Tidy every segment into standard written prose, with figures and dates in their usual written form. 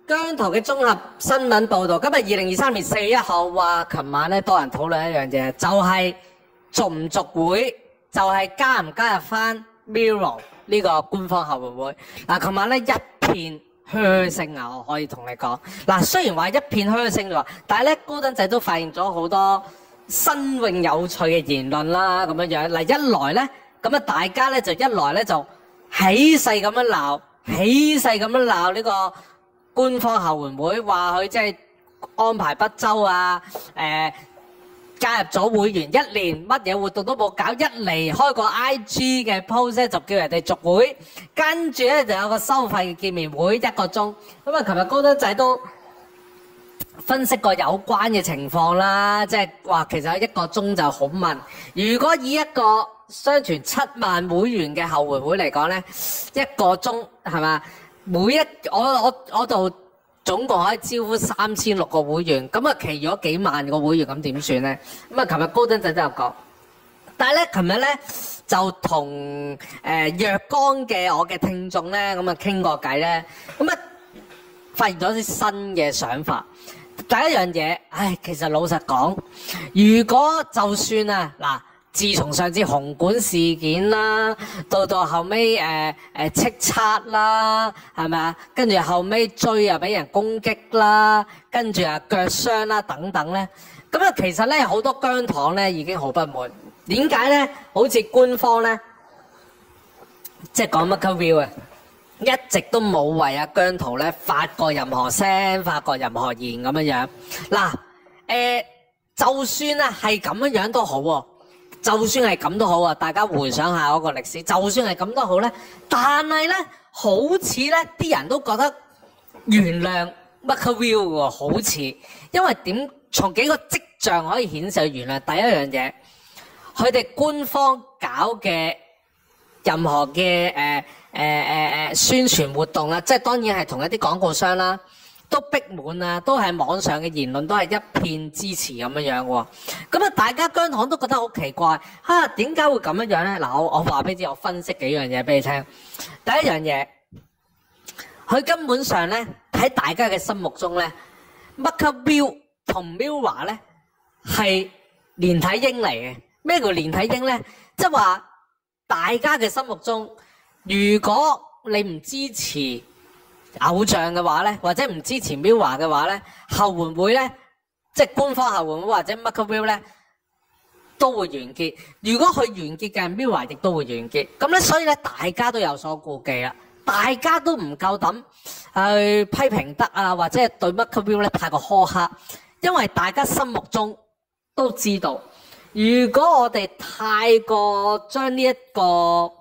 姜濤嘅綜合新聞報導，今日2023年4月1號話，琴晚咧多人討論一樣嘢，就係續唔續會，就係加唔加入翻 Mirror 呢個官方後援會。嗱，琴晚咧一片噓聲啊，我可以同你講。嗱，雖然話一片噓聲喎，但係咧高登仔都發現咗好多新穎有趣嘅言論啦，咁樣樣。嗱，一來咧，咁啊大家咧就一來咧就起勢咁樣鬧，起勢咁樣鬧呢個官方後援會，話佢即係安排不周啊！加入咗會員1年，乜嘢活動都冇搞，一嚟開個 IG 嘅 post 咧就叫人哋續會，跟住咧就有個收費嘅見面會1個鐘。咁啊，琴日高登仔都分析過有關嘅情況啦，即係話其實1個鐘就好問。如果以一個相傳7萬會員嘅後援會嚟講咧，1個鐘係嘛？我度總共可以招呼3600個會員，咁啊，其餘嗰幾萬個會員咁點算咧？咁啊，琴日高登仔都有講，但係咧，琴日咧就同若干嘅我嘅聽眾咧咁啊傾過偈咧，咁啊發現咗啲新嘅想法。第一樣嘢，其實老實講，如果就算啊嗱。自從上次紅館事件啦，到後尾叱咤啦，係咪啊？跟住後尾追又俾人攻擊啦，跟住啊腳傷啦等等咧，咁啊其實咧好多姜糖咧已經好不滿。點解咧？好似官方咧，即係講乜 MakerVille 啊，一直都冇為阿姜濤咧發過任何聲，發過任何言咁樣樣。嗱，就算啊係咁樣樣都好喎。就算係咁都好啊，大家回想下嗰個歷史，就算係咁都好咧，但係咧，好似咧啲人都覺得原諒 MakerVille 喎，好似，因為點？從幾個跡象可以顯示原諒。第一樣嘢，佢哋官方搞嘅任何嘅宣傳活動啦，即係當然係同一啲廣告商啦。都逼滿啊！都係網上嘅言論都係一片支持咁樣樣喎。咁啊，大家姜糖都覺得好奇怪嚇，點解會咁樣樣咧？嗱，我話俾你知，我分析幾樣嘢俾你聽。第一樣嘢，佢根本上咧喺大家嘅心目中咧，MakerVille 同 Mirror 咧係連體嬰嚟嘅。咩叫連體嬰咧？即係話大家嘅心目中，如果你唔支持偶像嘅話咧，或者唔支持 Mirror 嘅話咧，後援會咧，即係官方後援會或者 MakerVille 咧，都會完結。如果佢完結嘅 Mirror 亦都會完結。咁咧，所以咧，大家都有所顧忌啦，大家都唔夠膽去批評得啊，或者係對 MakerVille 咧太過苛刻，因為大家心目中都知道，如果我哋太過將呢一個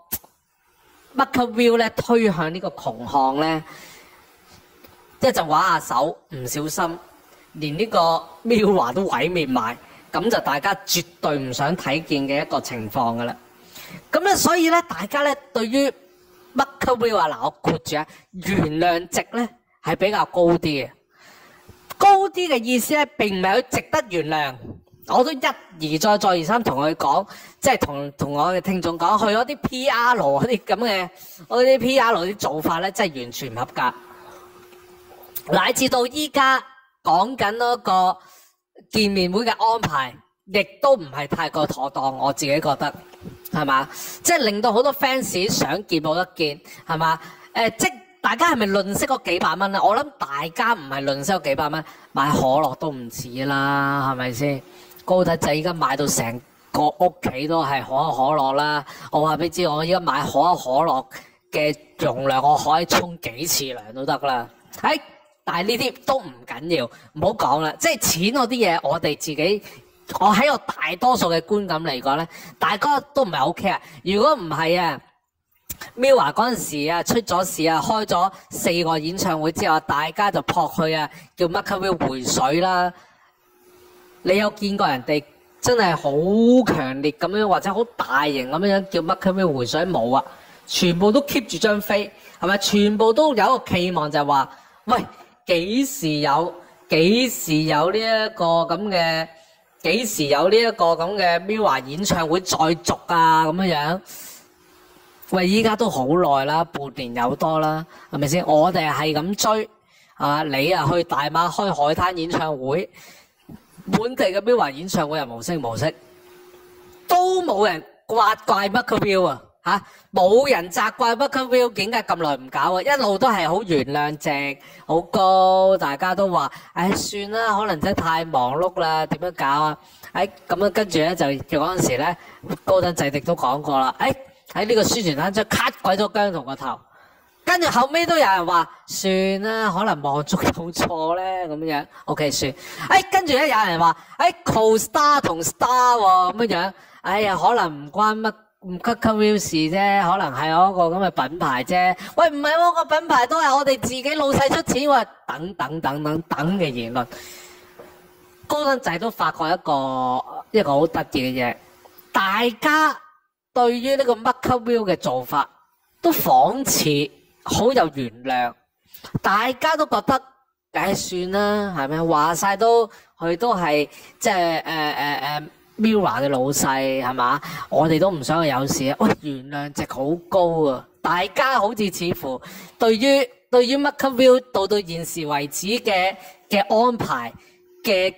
MakerVille 咧推向呢個窮巷咧，一就玩下手，唔小心連呢個 Mirror 都毀滅埋，咁就大家絕對唔想睇見嘅一個情況噶啦。咁咧，所以咧，大家咧對於 MakerVille 話嗱，我括住啊，原諒值咧係比較高啲嘅。高啲嘅意思咧並唔係佢值得原諒，我都一而再再而三同佢講，即係同我嘅聽眾講，佢嗰啲 PR 嗰啲咁嘅，我啲 PR 啲做法咧真係完全唔合格。乃至到依家講緊嗰個見面會嘅安排，亦都唔係太過妥當，我自己覺得係嘛？即係令到好多 fans 想見冇得見，係嘛？即係大家係咪吝嗇嗰幾百蚊咧？我諗大家唔係吝嗇嗰幾百蚊，買可樂都唔止啦，係咪先？高登仔依家買到成個屋企都係可口可樂啦！我話俾你知，我依家買可口可樂嘅容量，我可以沖幾次涼都得啦。但係呢啲都唔緊要，唔好講啦。即係錢嗰啲嘢，我哋自己，我喺我大多數嘅觀感嚟講咧，大家都唔係好 care。如果唔係啊，Mirror 嗰陣時啊出咗事啊，開咗4個演唱會之後，大家就撲去啊，叫 MakerVille 回水啦。你有見過人哋真係好強烈咁樣，或者好大型咁樣叫 MakerVille 回水？冇啊，全部都 keep 住張飛，係咪？全部都有一個期望就係話，喂。幾時有呢一個咁嘅？幾時有呢一個咁嘅 Mirror 演唱會再續啊？咁樣樣，喂，依家都好耐啦，半年有多啦，係咪先？我哋係咁追， 係嘛？你啊去大馬開海灘演唱會，本地嘅 MIRROR 演唱會又無聲無息，都冇人怪 MakerVille 啊嚇，冇人責怪 MakerVille 點解咁耐唔搞啊，一路都係好原諒值好高，大家都話唉算啦，可能真係太忙碌啦，點樣搞啊？咁樣跟住咧就嗰陣時咧，高登制迪都講過啦，喺呢個宣傳單張 cut 鬼咗姜濤個頭，跟住後尾都有人話算啦，可能望足用錯咧咁樣 ，OK 算。跟住咧有人話，Co-Star 同 Star 喎咁樣，哎呀可能唔關乜MakerVille事啫，可能係嗰個咁嘅品牌啫。喂唔係喎，個品牌都係我哋自己老細出錢喎，等嘅言論。高登仔都發覺一個好得意嘅嘢，大家對於呢個 MakerVille 嘅做法都仿似好有原諒，大家都覺得算啦，係咪？話晒都佢都係即係MIRROR 嘅老細係嘛？我哋都唔想佢有事啊！喂，原諒值好高啊！大家好似似乎對於 MakerVille 到現時為止嘅安排。嘅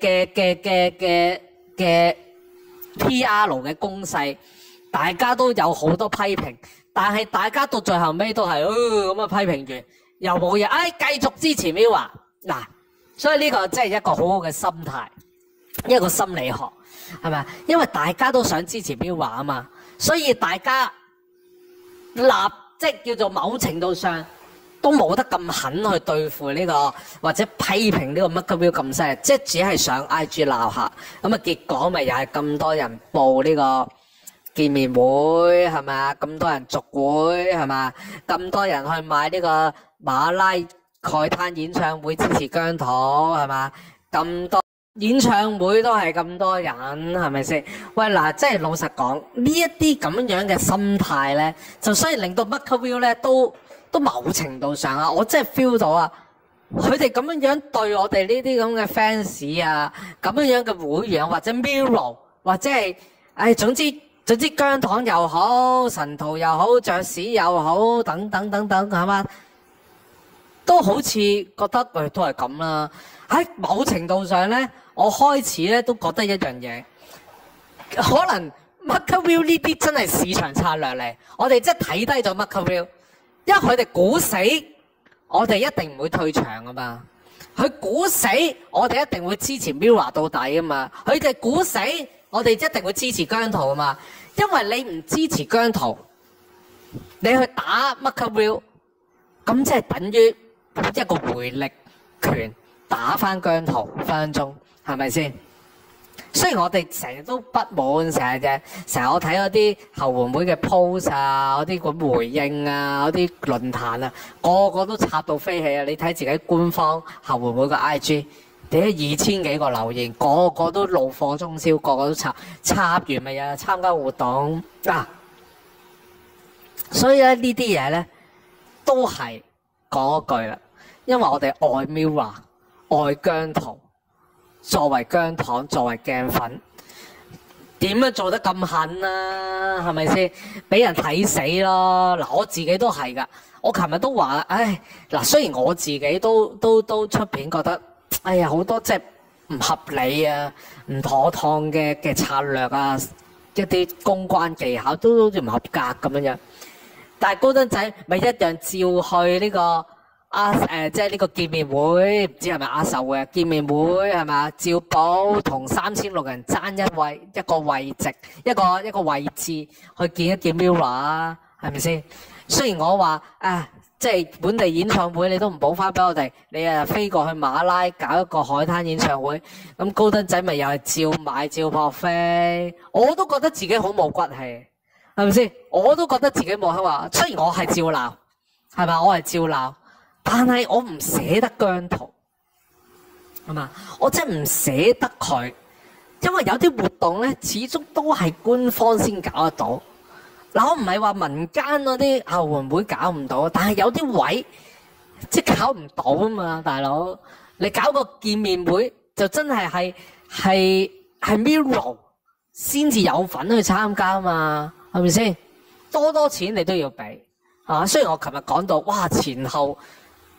PR 嘅攻勢，大家都有好多批評，但係大家到最後尾都係咁啊批評完又冇嘢，繼續支持 MIRROR 嗱，所以呢個真係一個好好嘅心態，一個心理學係咪？因為大家都想支持 MIRROR 啊嘛，所以大家即係叫做某程度上。都冇得咁狠去對付呢個或者批評呢個 MakerVille 咁犀利，即係只係上 IG 鬧下，咁啊結果咪又係咁多人報呢個見面會係咪？咁多人續會係咪？咁多人去買呢個馬拉海灘演唱會支持姜濤係咪？咁多演唱會都係咁多人係咪先？喂嗱，即係老實講呢一啲咁樣嘅心態咧，就所以令到 MakerVille 咧都某程度上啊，我真係 feel 到啊，佢哋咁樣對我哋呢啲咁嘅 fans 啊，咁樣嘅會員或者 MIRROR 或者係總之姜糖又好，神徒又好，爵士又好，等等係嘛，都好似覺得都係咁啦。喺某程度上咧，我開始咧都覺得一樣嘢，可能 MakerVille 呢啲真係市場策略嚟，我哋真係睇低咗 MakerVille。因為佢哋估死，我哋一定唔會退場噶嘛。佢估死，我哋一定會支持 MIRROR 到底噶嘛。佢哋估死，我哋一定會支持姜濤噶嘛。因為你唔支持姜濤，你去打 MakerVille，咁即係等於一個回力拳打翻姜濤分分鐘，係咪先？雖然我哋成日都不滿，成日我睇嗰啲後援會嘅 post 啊，嗰啲咁回應啊，嗰啲論壇啊，個個都插到飛起啊！你睇自己官方後援會嘅 IG，點解2000幾個留言，個個都怒火中燒，個個都插完咪啊參加活動啊！所以咧呢啲嘢咧都係講一句啦，因為我哋愛 MIRROR，愛姜濤。作為姜糖，作為鏡粉，點樣做得咁狠啊？係咪先？俾人睇死咯！嗱，我自己都係噶。我琴日都話，嗱，雖然我自己都出片覺得，哎呀，好多即係唔合理啊、唔妥當嘅策略啊，一啲公關技巧都好似唔合格咁樣。但係高登仔咪一樣照去呢個。即係呢個見面會，唔知係咪阿壽嘅見面會係咪？照報同3600人爭一個位置，一個位置去見一見 MIRROR，係咪先？雖然我話即係本地演唱會你都唔補翻俾我哋，你飛過去馬拉搞一個海灘演唱會，咁高登仔咪又係照買照撲飛，我都覺得自己好冇骨氣，係咪先？我都覺得自己冇口話，雖然我係照鬧，係咪？我係照鬧。但係我唔捨得姜濤，係嘛？我真係唔捨得佢，因為有啲活動咧，始終都係官方先搞得到。嗱，我唔係話民間嗰啲後援會搞唔到，但係有啲位即係搞唔到啊嘛，大佬。你搞個見面會就真係 MIRROR 先至有份去參加啊嘛，係咪先？多錢你都要俾，係嘛？雖然我琴日講到，哇，前後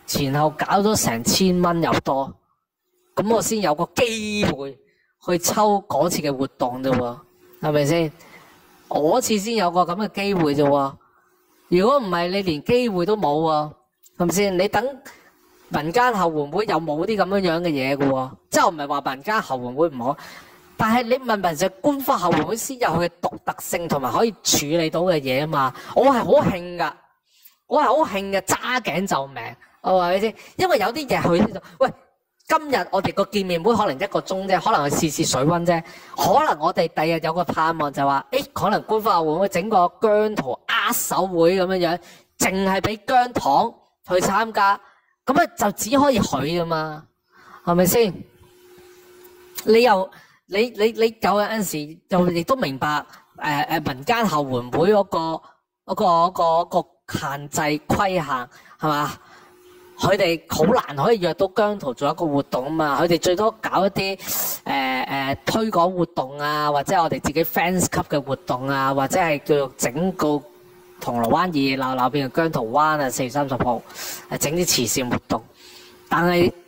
前後搞咗成1000蚊又多，咁我先有個機會去抽嗰次嘅活動啫喎，係咪先？我次先有個咁嘅機會啫喎，如果唔係你連機會都冇喎，係咪先？你等民間後援會又冇啲咁樣嘅嘢嘅喎，即係我唔係話民間後援會唔好，但係你問題就係官方後援會先有佢嘅獨特性同埋可以處理到嘅嘢啊嘛，我係好興㗎，揸頸就命，我話你知，因為有啲嘢佢呢度，喂。今日我哋個見面會可能1個鐘啫，可能去試水溫啫。可能我哋第日有個盼望就話，可能官方會唔會整個姜濤握手會咁樣，淨係俾姜糖去參加，咁啊就只可以佢啊嘛，係咪先？你有陣時就亦都明白民間後援會嗰個限制規限係嘛？佢哋好難可以約到姜濤做一個活動啊嘛，佢哋最多搞一啲推廣活動啊，或者我哋自己 fans 級嘅活動啊，或者係叫做整個銅鑼灣熱熱鬧鬧變成姜濤灣啊，4月30號整啲慈善活動，但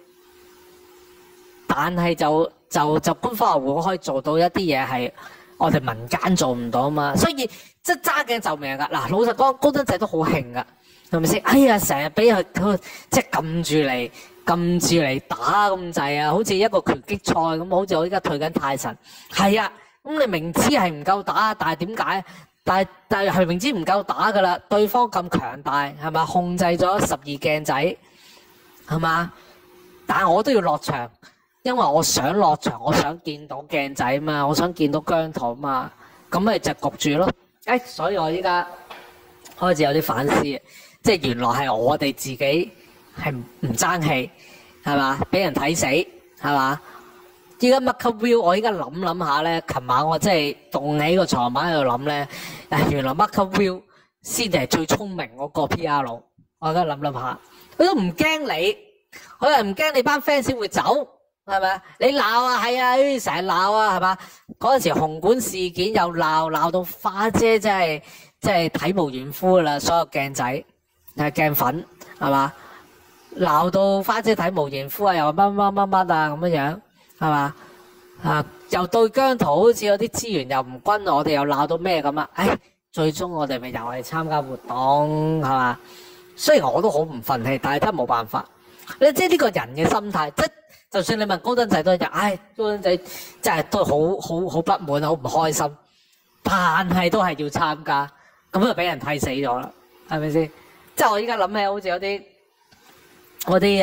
係就官方會可以做到一啲嘢係我哋民間做唔到啊嘛，所以即係揸頸就命㗎。嗱，老實講，高登仔都好興㗎。係咪先？哎呀，成日俾佢即係撳住嚟打咁滯啊！好似一個拳擊賽咁，好似我依家退緊泰神。係啊，咁你明知係唔夠打，但係點解？但係明知唔夠打㗎啦，對方咁強大係咪？控制咗12鏡仔係嘛？但係我都要落場，因為我想落場，我想見到鏡仔嘛，我想見到姜濤嘛，咁咪就焗住咯。所以我依家開始有啲反思。即係原來係我哋自己係唔爭氣，係嘛？俾人睇死，係嘛？依家 Marco Will， 我依家諗下咧，琴晚我真係動起個床板喺度諗咧，原來 Marco Will 先至係最聰明嗰個 PR 佬。我而家諗下，佢都唔驚你，佢又唔驚你班 fans 會走，係咪？你鬧啊，係啊，成日鬧啊，係嘛？嗰陣時紅館事件又鬧到花姐真係體無完膚啦，所有鏡仔。鏡粉係嘛？鬧到花姐體無完膚啊，又話乜啊咁樣係嘛？又對姜濤好似有啲資源又唔均，我哋又鬧到咩咁啊？最終我哋咪又係參加活動係嘛？雖然我都好唔忿氣，但係真係冇辦法。你知呢個人嘅心態，即就算你問高登仔都係，高登仔真係都好不滿，好唔開心，但係都係要參加，咁就俾人睇死咗啦，係咪先？即係我依家諗起好似有啲嗰啲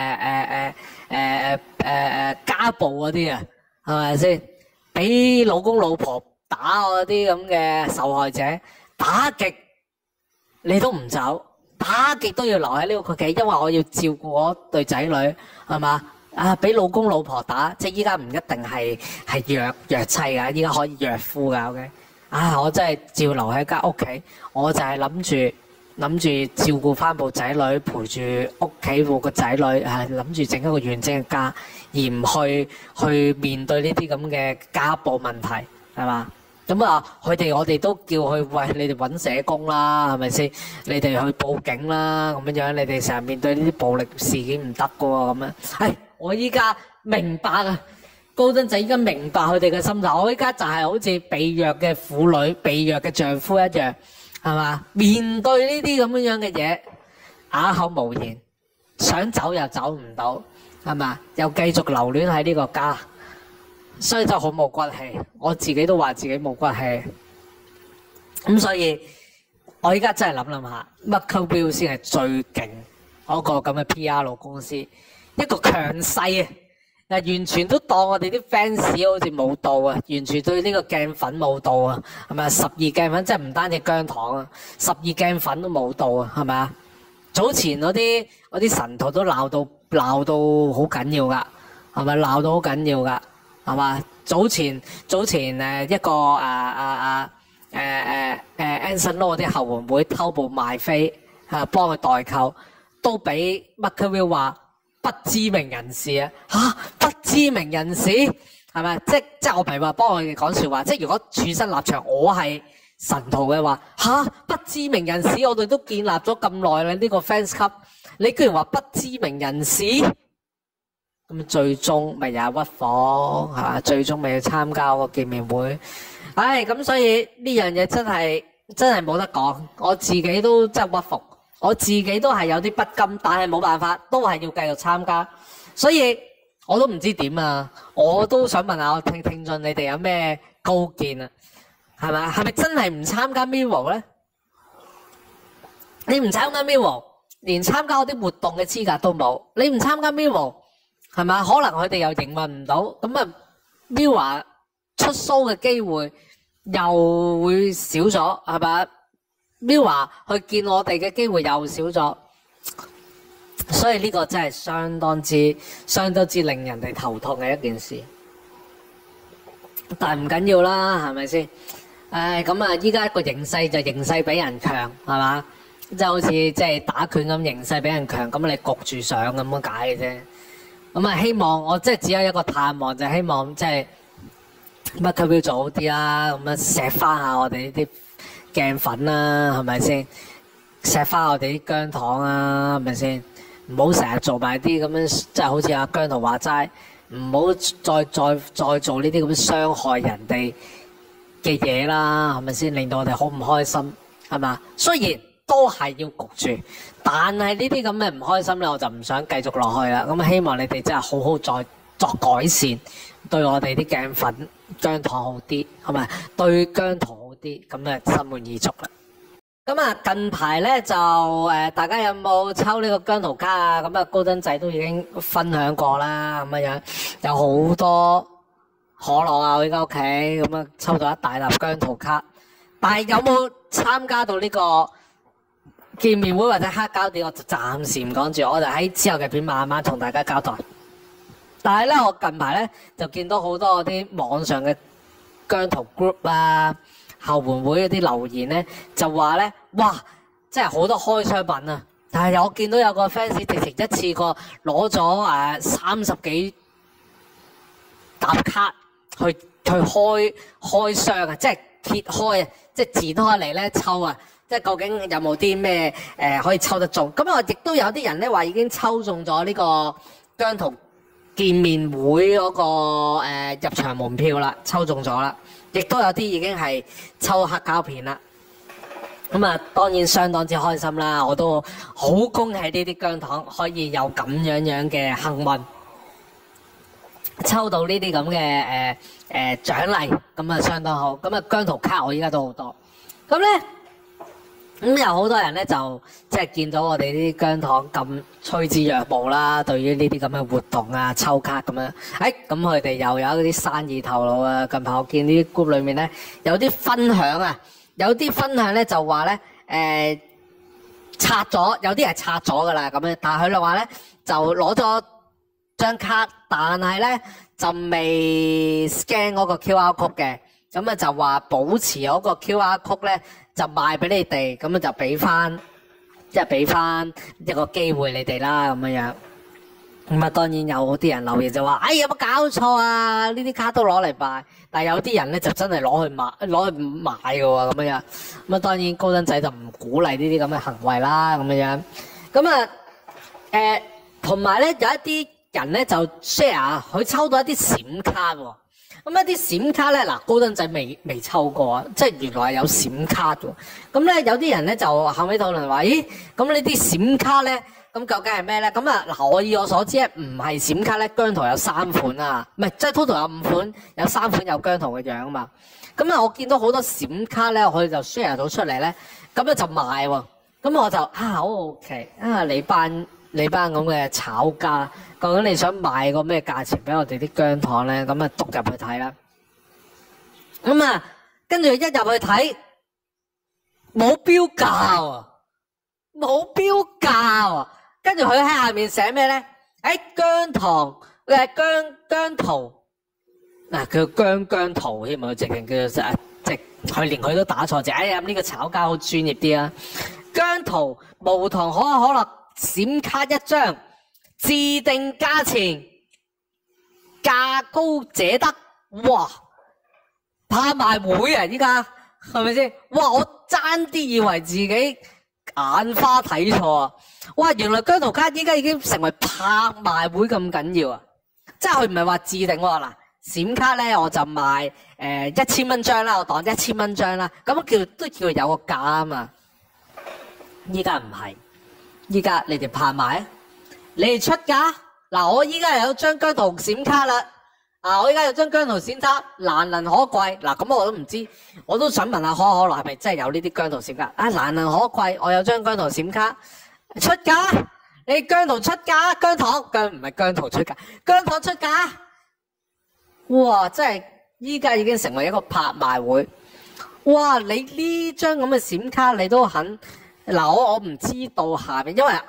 家暴嗰啲啊，係咪先？俾老公老婆打我啲咁嘅受害者，打極你都唔走，打極都要留喺呢個屋企，因為我要照顧我對仔女，係嘛？俾老公老婆打，即係依家唔一定係虐妻㗎，依家可以虐夫㗎。OK，我真係照留喺間屋企，我就係諗住照顧翻部仔女，陪住屋企部個仔女，諗住整一個完整嘅家，而唔去面對呢啲咁嘅家暴問題，係嘛？咁我哋都叫佢，喂，你哋揾社工啦，係咪先？你哋去報警啦，咁樣你哋成日面對呢啲暴力事件唔得㗎喎，咁樣。我依家明白啊，高登仔依家明白佢哋嘅心態。我依家就係好似被虐嘅婦女、被虐嘅丈夫一樣。係嘛？面對呢啲咁樣嘅嘢，啞口無言，想走又走唔到，係嘛？又繼續留戀喺呢個家，所以就好冇骨氣。我自己都話自己冇骨氣，咁所以我依家真係諗下，Marco Will 先係最勁嗰個咁嘅 PR 公司，一個強勢啊！完全都當我哋啲 fans 好似冇到啊！完全對呢個鏡粉冇到啊，係咪？12鏡粉真係唔單止姜糖啊，12鏡粉都冇到啊，係咪啊？早前嗰啲神徒都鬧到好緊要㗎，係咪？鬧到好緊要㗎，係嘛？早前一個Anson Lo 啲後援會偷步賣飛，幫佢代購，都俾 Marco Will 話不知名人士啊！不知名人士係咪？即係我唔係話幫佢哋講説話，即係如果處身立場，我係神徒嘅話吓，不知名人士，我哋都建立咗咁耐啦，呢個 fans club，你居然話不知名人士，咁最終咪又係屈服吓，最終咪要參加個見面會。唉，咁所以呢樣嘢真係冇得講，我自己都真係屈服，我自己都係有啲不甘，但係冇辦法，都係要繼續參加。所以我都唔知點啊，我都想問下我聽眾，你哋有咩高見啊？係咪？係咪真係唔參加 Mirror 咧？你唔參加 Mirror，連參加嗰啲活動嘅資格都冇。你唔參加 Mirror，係咪？可能佢哋又營運唔到，咁啊 Mirror 出 show 嘅機會又會少咗，係咪？Mirror 去見我哋嘅機會又少咗，所以呢個真係相當之令人哋頭痛嘅一件事。但係唔緊要啦，係咪先？唉，咁啊，依家個形勢就形勢比人強，係嘛？即係好似即係打拳咁，形勢比人強，咁你焗住上咁樣解嘅啫。咁啊，希望我即係只有一個盼望，就係希望即係乜佢要做好啲啦，咁啊錫翻下我哋呢啲鏡粉啦，係咪先？錫翻我哋啲姜糖啊，係咪先？唔好成日做埋啲咁樣，即係好似阿姜濤話齋，唔好再做呢啲咁傷害人哋嘅嘢啦，係咪先？令到我哋好唔開心，係嘛？雖然都係要焗住，但係呢啲咁嘅唔開心咧，我就唔想繼續落去啦。咁希望你哋真係好好再作改善，對我哋啲鏡粉姜糖好啲，係咪？對姜糖好啲，咁啊心滿意足啦。咁啊，近排咧就大家有冇抽呢個姜濤卡啊？咁啊，高登仔都已經分享過啦，咁樣有好多可樂啊，我而家屋企咁啊，抽到一大沓姜濤卡，但係有冇參加到呢個見面會或者黑膠碟，我就暫時唔講住，我就喺之後嘅片慢慢同大家交代。但係咧，我近排咧就見到好多嗰啲網上嘅姜濤 group 啊、後援會嗰啲留言咧，就話咧，哇，真係好多開箱品啊！但係我見到有個 fans 直情一次過攞咗30幾沓卡去開箱啊，即係揭開啊，即係展開嚟咧抽啊！即係究竟有冇啲咩可以抽得中？咁我亦都有啲人咧話已經抽中咗呢個姜濤見面會嗰個入場門票啦，抽中咗啦。亦都有啲已經係抽黑膠片啦。咁啊，當然相當之開心啦！我都好恭喜呢啲姜糖可以有咁樣嘅幸運，抽到呢啲咁嘅獎勵，咁啊相當好。咁啊姜濤卡我依家都好多。咁咧。咁有好多人咧就即係見到我哋啲姜糖咁趨之若鶩啦，對於呢啲咁嘅活動啊、抽卡咁樣，咁佢哋又有啲生意頭腦啊！近排我見呢啲 group 裏面咧有啲分享啊，有啲分享咧就話咧拆咗，有啲係拆咗噶啦咁樣，但係佢哋話咧就攞咗張卡，但係咧就未 scan 嗰個 QR code 嘅，咁啊就話保持嗰個 QR code 咧。就賣俾你哋，咁就俾翻，即係俾翻一個機會你哋啦，咁樣。咁啊，當然有啲人留言就話：哎，有冇搞錯啊？呢啲卡都攞嚟賣，但係有啲人咧就真係攞去賣嘅喎，咁樣。咁啊，當然高登仔就唔鼓勵呢啲咁嘅行為啦，咁樣。咁啊，同埋咧有一啲人咧就 share 佢抽到一啲閃卡喎。咁一啲閃卡咧，嗱高登仔未抽過啊，即係原來係有閃卡嘅。咁咧有啲人咧就後尾討論話：咦，咁呢啲閃卡咧，咁究竟係咩咧？咁啊嗱，我以我所知咧，唔係閃卡咧，姜濤有3款啊，唔係即係 total 有5款，有3款有姜濤嘅樣啊嘛。咁啊，我見到好多閃卡咧，佢就 share 到出嚟咧，咁咧就賣喎。咁我就好 OK 啊，你班咁嘅炒家。究竟你想賣個咩價錢俾我哋啲姜糖咧？咁啊，篤入去睇啦。咁啊，跟住一入去睇，冇標價啊，冇標價啊。跟住佢喺下面寫咩咧？姜糖，佢係姜濤，嗱佢姜濤添啊，佢直情叫做即佢連佢都打錯字。哎呀，呢個炒家好專業啲啊！姜濤無糖可口可樂閃卡1張。自定價錢，價高者得，哇！拍賣會啊！依家係咪先？哇！我爭啲以為自己眼花睇錯啊！哇！原來姜濤卡依家已經成為拍賣會咁緊要啊！即係佢唔係話自定喎嗱，閃卡咧我就賣1000蚊張啦，我當1000蚊張啦，咁都叫有個價啊嘛。依家唔係，依家你哋拍賣啊，你哋出價嗱，我依家有張姜濤閃卡啦。我依家有張姜濤閃卡，難能可貴嗱，咁我都唔知，我都想問下可樂係咪真係有呢啲姜濤閃卡？難能可貴，我有張姜濤閃卡，出價，你姜濤出價，姜唔係姜濤出價，姜糖出價，哇！真係依家已經成為一個拍賣會，哇！你呢張咁嘅閃卡你都肯嗱，我唔知道下邊，因為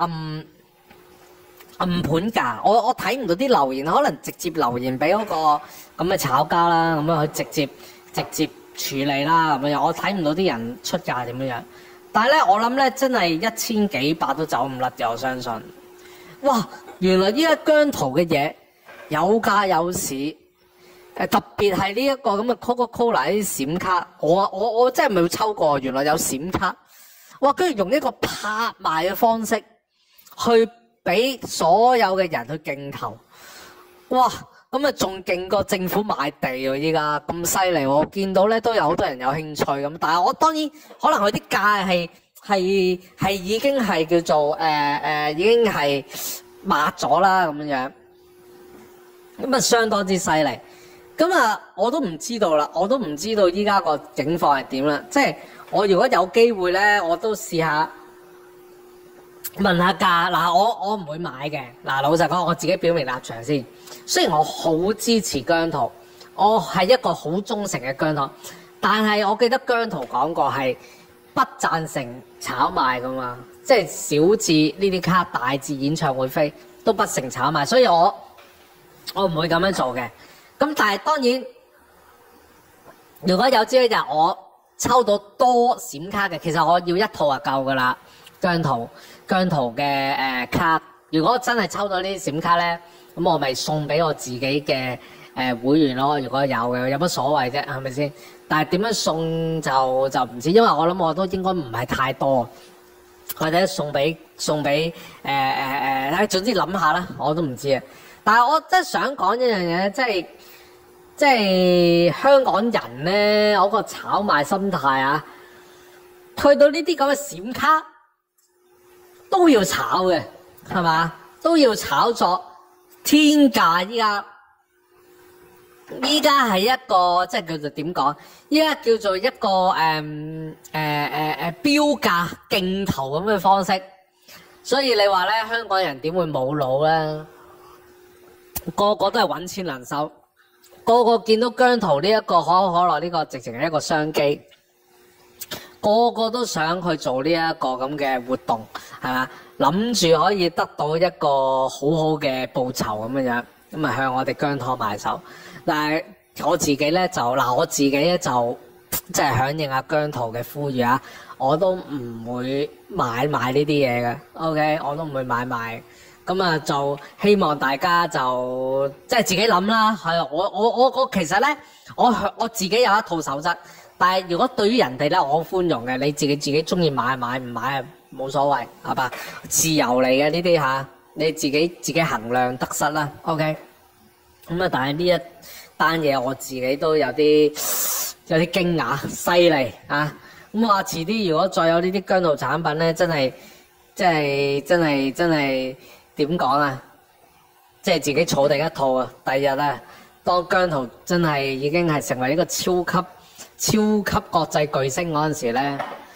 暗盤價，我睇唔到啲留言，可能直接留言俾嗰個咁嘅炒家啦，咁樣去直接處理啦，咁樣我睇唔到啲人出價點樣。但係咧，我諗咧真係1000幾百都走唔甩嘅，我相信。哇！原來依家姜濤嘅嘢有價有市，特別係呢一個咁嘅 Coca-Cola 啲閃卡，我真係未抽過，原來有閃卡。哇！居然用一個拍賣嘅方式去俾所有嘅人去競投，哇！咁啊仲勁過政府買地喎，依家咁犀利，我見到咧都有好多人有興趣咁，但係我當然可能佢啲價係已經係叫做已經係抹咗啦咁樣，咁啊相當之犀利，咁啊我都唔知道啦，我都唔知道依家個境況係點啦，即係我如果有機會咧，我都試下。問下價嗱，我唔會買嘅嗱。老實講，我自己表明立場先。雖然我好支持姜濤，我係一個好忠誠嘅姜濤，但係我記得姜濤講過係不贊成炒賣噶嘛，即係小至呢啲卡，大至演唱會飛都不成炒賣，所以我唔會咁樣做嘅。咁但係當然，如果有朝一日我抽到多閃卡嘅，其實我要一套就夠噶啦，姜濤嘅卡，如果真係抽到呢啲閃卡咧，咁我咪送俾我自己嘅會員咯。如果有嘅，有乜所謂啫？係咪先？但係點樣送就唔知，因為我諗我都應該唔係太多，或者送俾總之諗下啦，我都唔知啊。但係我真係想講一樣嘢，即係香港人咧，我個炒賣心態啊，去到呢啲咁嘅閃卡。都要炒嘅，係嘛？都要炒作天價。依家係一個即係叫做點講？依家叫做一個標價競投咁嘅方式。所以你話咧，香港人點會冇腦咧？個個都係揾錢能手，個個見到姜濤呢一個可口可樂呢個，直情係一個商機。個個都想去做呢一個咁嘅活動，係嘛？諗住可以得到一個好好嘅報酬咁樣，咁啊向我哋姜糖賣手。但係我自己咧我自己咧就即係響應阿姜濤嘅呼籲啊，我都唔會買賣呢啲嘢嘅。OK， 我都唔會買賣。咁啊就希望大家就即係自己諗啦。係我其實咧，我自己有一套守則。但係如果對於人哋咧，我好寬容嘅，你自己中意買買，唔買啊冇所謂，係嘛？自由嚟嘅呢啲嚇，你自己衡量得失啦。OK，咁啊，但係呢一單嘢我自己都有啲驚訝，犀利啊！咁我遲啲如果再有呢啲姜濤產品咧，真係點講啊？即係自己儲定一套啊！第日啊，當姜濤真係已經係成為一個超級國際巨星嗰陣時咧，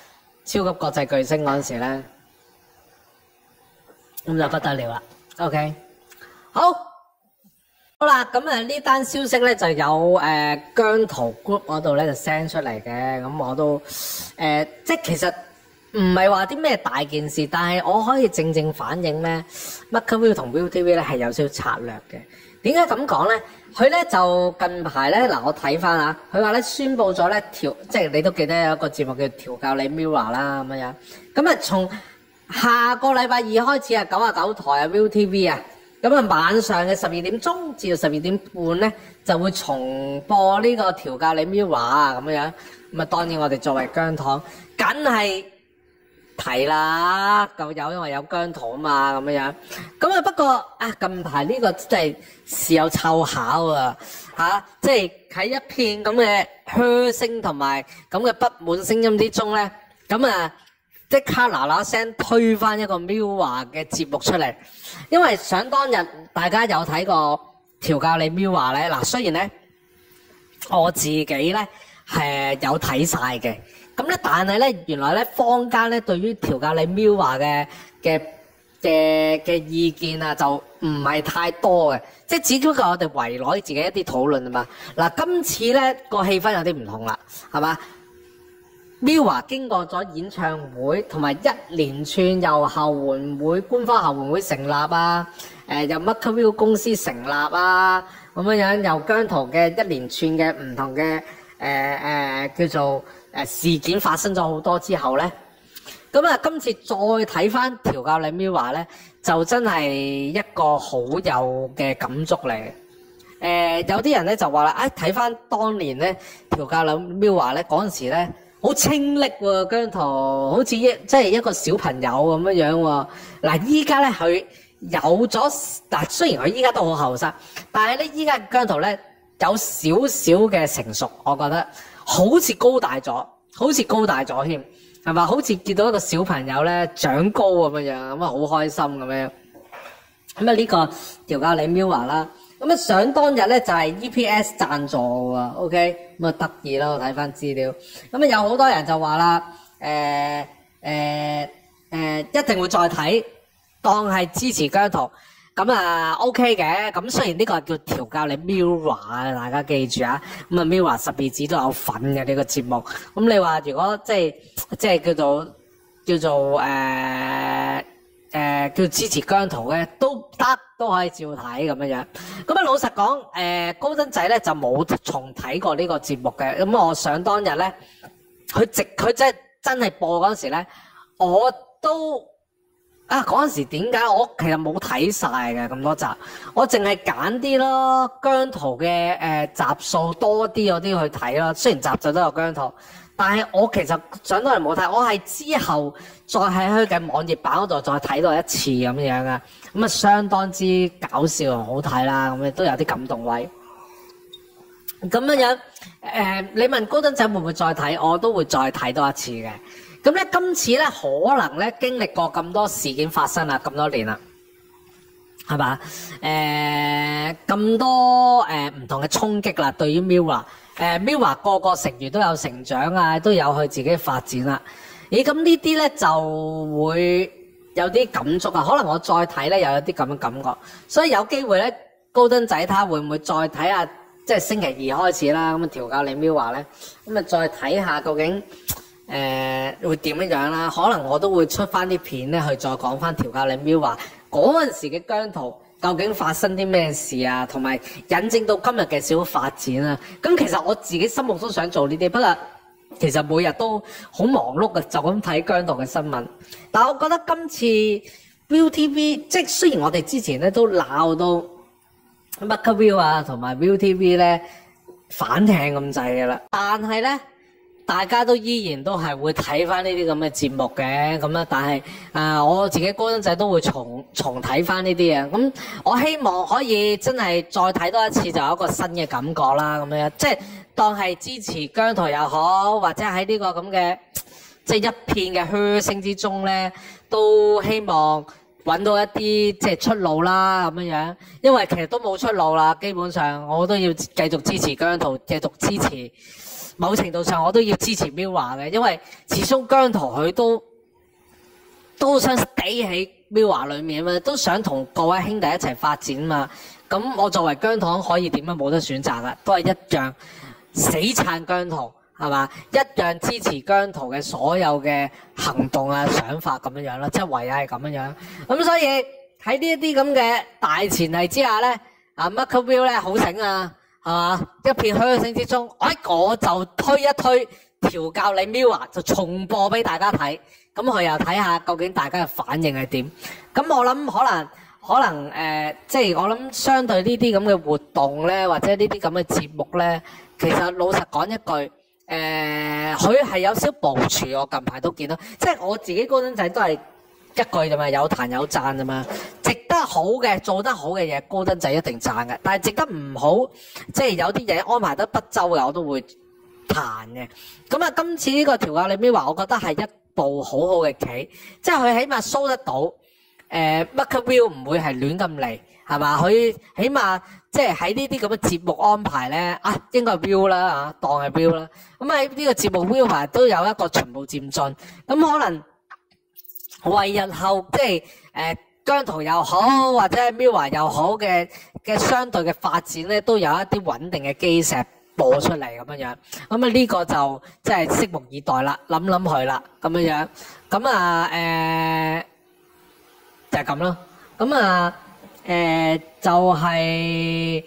咁就不得了啦。OK， 好啦，咁啊呢單消息咧就有姜濤 group 嗰度咧就 send 出嚟嘅，咁我都即係其實唔係話啲咩大件事，但係我可以正正反映咧，MakerVille 同 ViuTV 咧係有少少策略嘅。點解咁講咧？佢咧就近排咧嗱，我睇翻啊，佢話咧宣佈咗咧即係你都記得有一個節目叫調教你 Mirror 啦咁樣。咁啊，從下個禮拜二開始啊，99台啊 ViuTV 啊，咁啊晚上嘅12點鐘至到12點半咧就會重播呢個調教你 Mirror 啊咁樣。 咁啊，當然我哋作為姜糖，梗係提啦，夠有，因為有姜糖啊嘛，咁樣。咁啊，不過啊，近排呢個真係事有湊巧啊，即係喺一片咁嘅噓聲同埋咁嘅不滿聲音之中咧，咁啊即刻嗱嗱聲推翻一個 MIRROR 嘅節目出嚟，因為想當日大家有睇過調教你 MIRROR 咧，嗱雖然咧我自己咧係有睇晒嘅，咁咧但係咧原來咧坊間咧對於調教你 MIRROR 嘅意見啊就唔係太多嘅，即係只不過我哋圍內自己一啲討論啊嘛。嗱今次咧個氣氛有啲唔同啦，係嘛？MIRROR 經過咗演唱會同埋一連串由後援會、官方後援會成立啊，由 MakerVille 公司成立啊，咁樣由姜濤嘅一連串嘅唔同嘅叫做事件發生咗好多之後咧，咁啊今次再睇翻調教你 MIRROR 咧，就真係一個好有嘅感觸嚟嘅。有啲人咧就話啦，睇翻當年咧調教你 MIRROR 咧嗰陣時咧。好清冽喎，姜濤好似即係一個小朋友咁樣喎。嗱，依家咧佢有咗，嗱雖然佢依家都好後生，但係咧依家姜濤咧有少少嘅成熟，我覺得好似高大咗添，係嘛？好似見到一個小朋友咧長高咁樣，咁啊好開心咁樣。咁啊呢個調教你 MIRROR 啦。咁啊，想當日咧就係 EPS 贊助喎 ，OK， 咁啊得意啦，我睇翻資料。咁啊有好多人就話啦，一定會再睇，當係支持姜濤。咁啊 OK 嘅，咁雖然呢個係叫調教你 MIRROR，大家記住啊。咁啊 MIRROR 12子都有份嘅呢個節目。咁你話如果即係叫做叫支持姜濤嘅都得，都可以照睇咁樣。咁啊，老實講，高登仔咧就冇重睇過呢個節目嘅。咁我想當日咧，佢真係播嗰陣時咧，我都嗰陣時點解我其實冇睇晒嘅咁多集，我淨係揀啲咯姜濤嘅集數多啲嗰啲去睇咯。雖然集集都有姜濤。但係我其實上到嚟冇睇，我係之後再喺佢嘅網頁版嗰度再睇多一次咁樣啊，咁啊相當之搞笑又好睇啦，咁亦都有啲感動位。咁樣你問高登仔會唔會再睇，我都會再睇多一次嘅。咁咧今次咧可能咧經歷過咁多事件發生啦，咁多年啦，係嘛？咁多唔同嘅衝擊啦，對於 MIRROR。MIRROR 個個成員都有成長啊，都有佢自己發展啦。咁呢啲咧就會有啲感觸啊。可能我再睇咧又有啲咁嘅感覺，所以有機會咧，高登仔睇下會唔會再睇下，即係星期二開始啦。咁啊調教你 MIRROR 咧，咁啊再睇下究竟會點樣樣啦。可能我都會出翻啲片咧去再講翻調教你 MIRROR嗰陣時嘅姜濤。究竟發生啲咩事啊？同埋引證到今日嘅小發展啊！咁其實我自己心目中想做呢啲，不過其實每日都好忙碌嘅，就咁睇姜濤嘅新聞。但係我覺得今次 ViuTV， 即係雖然我哋之前咧都鬧到 MakerVille 啊同埋 ViuTV 咧反艇咁滯嘅啦，但係咧大家都依然都係會睇翻呢啲咁嘅節目嘅，咁啦，但係我自己高登仔都會重睇翻呢啲啊，咁我希望可以真係再睇多一次就有一個新嘅感覺啦，咁樣即係當係支持姜濤又好，或者喺呢個咁嘅即係一片嘅噓聲之中咧，都希望揾到一啲即係出路啦，咁樣，因為其實都冇出路啦，基本上我都要繼續支持姜濤，繼續支持。某程度上我都要支持 MIRROR 嘅，因為始終姜濤佢都想死喺 MIRROR 裏面啊嘛，都想同各位兄弟一齊發展嘛。咁我作為姜糖可以點樣冇得選擇啊？都係一樣死撐姜濤，係嘛？一樣支持姜濤嘅所有嘅行動啊、想法咁樣啦，即係唯有係咁樣。咁所以喺呢一啲咁嘅大前提之下咧，MakerVille 咧好醒啊！係嘛？一片噓聲之中，我就推一推調教你 MIRROR 就重播俾大家睇，咁佢又睇下究竟大家嘅反應係點。咁我諗可能即係我諗相對呢啲咁嘅活動咧，或者呢啲咁嘅節目咧，其實老實講一句， 佢係有少部署，我近排都見到，即係我自己高登仔都係一句啫嘛，有彈有讚啫嘛。值得好嘅、做得好嘅嘢，高登仔一定讚嘅。但係值得唔好，即係有啲嘢安排得不周嘅，我都會彈嘅。咁啊，今次呢個調教你咪話，我覺得係一部好好嘅棋，即係佢起碼 show 得到，Marker View 唔會係亂咁嚟，係嘛？佢起碼即係喺呢啲咁嘅節目安排咧，應該係 view 啦嚇，當係 view 啦。咁喺呢個節目 view 排都有一個循步漸進，咁可能為日後即係姜濤又好或者 Mirror 又好嘅相對嘅發展咧，都有一啲穩定嘅基石播出嚟咁樣樣。咁啊呢個就即係拭目以待啦，諗佢啦咁樣樣。咁啊就係咁咯。咁啊就係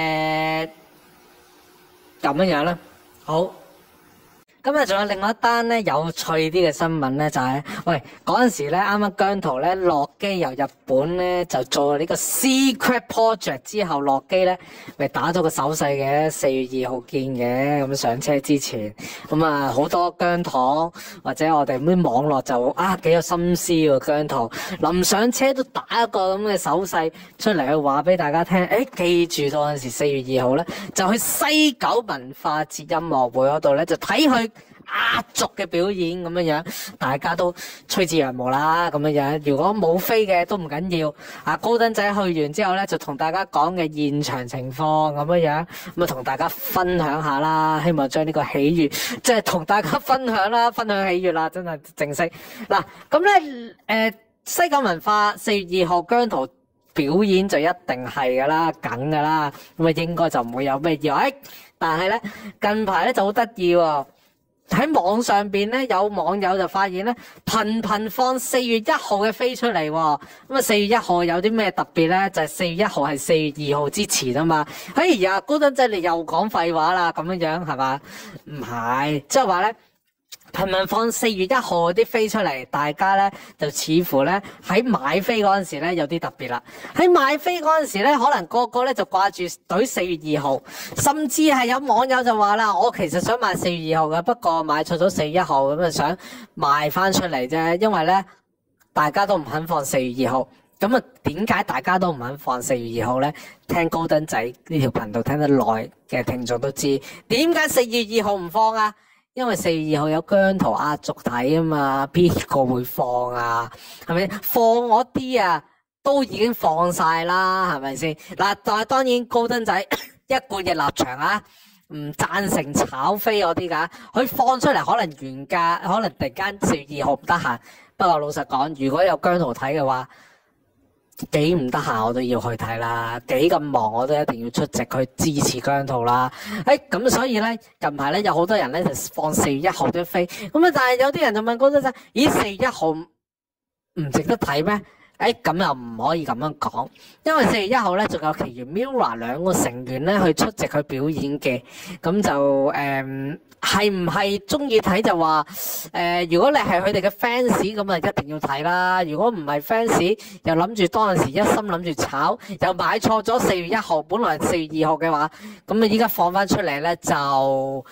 咁樣樣啦。好。咁啊，仲有另外一單咧有趣啲嘅新聞咧，就係喂嗰陣時咧，啱啱姜濤咧落機由日本咧就做呢個 Secret Project 之後落機咧，咪打咗個手勢嘅4月2號見嘅，咁上車之前，咁啊好多姜糖或者我哋啲網絡就幾有心思喎，姜濤臨上車都打一個咁嘅手勢出嚟去話俾大家聽，記住到陣時4月2號咧就去西九文化節音樂會嗰度咧就睇佢壓軸嘅表演咁樣樣，大家都趨之若鶩啦咁樣樣。如果冇飛嘅都唔緊要，高登仔去完之後咧，就同大家講嘅現場情況咁樣樣，咁啊同大家分享下啦。希望將呢個喜悅，即係同大家分享啦，分享喜悅啦，真係正式嗱。咁咧西九文化4月2號姜濤表演就一定係噶啦，梗噶啦，咁啊應該就唔會有咩意外。但係咧近排咧就好得意喎。喺網上邊咧，有網友就發現咧，頻放4月1號嘅飛出嚟喎。咁啊，4月1號有啲咩特別咧？就係4月1號係4月2號之前啊嘛。哎呀，高登仔你又講廢話啦，咁樣樣係嘛？唔係，即係話咧，頻放4月1號啲飛出嚟，大家咧就似乎咧喺買飛嗰陣時咧有啲特別啦。喺買飛嗰陣時咧，可能個個咧就掛住懟4月2號，甚至係有網友就話啦，我其實想買4月2號嘅，不過買錯咗4月1號，咁啊想賣翻出嚟啫。因為咧大家都唔肯放4月2號，咁啊點解大家都唔肯放4月2號咧？聽高登仔呢條頻道聽得耐嘅聽眾都知，點解4月2號唔放啊？因為4月2號有姜濤壓軸睇啊嘛，邊個會放啊？係咪放嗰啲啊都已經放晒啦？係咪先嗱？但係當然高登仔一貫嘅立場啊，唔贊成炒飛嗰啲噶。佢放出嚟可能原價，可能突然間4月2號唔得閒。不過老實講，如果有姜濤睇嘅話，幾唔得閒我都要去睇啦，幾咁忙我都一定要出席去支持姜濤啦。咁所以咧近排咧有好多人咧就放4月1號都飛，咁啊但係有啲人就問高登仔，咦4月1號唔值得睇咩？咁又唔可以咁樣講，因為4月1號咧仲有其餘 Mirror 2個成員咧去出席去表演嘅，咁就係唔係中意睇就話如果你係佢哋嘅 fans 咁啊一定要睇啦。如果唔係 fans 又諗住當陣時一心諗住炒，又買錯咗4月1號，本來係4月2號嘅話，咁啊依家放翻出嚟咧就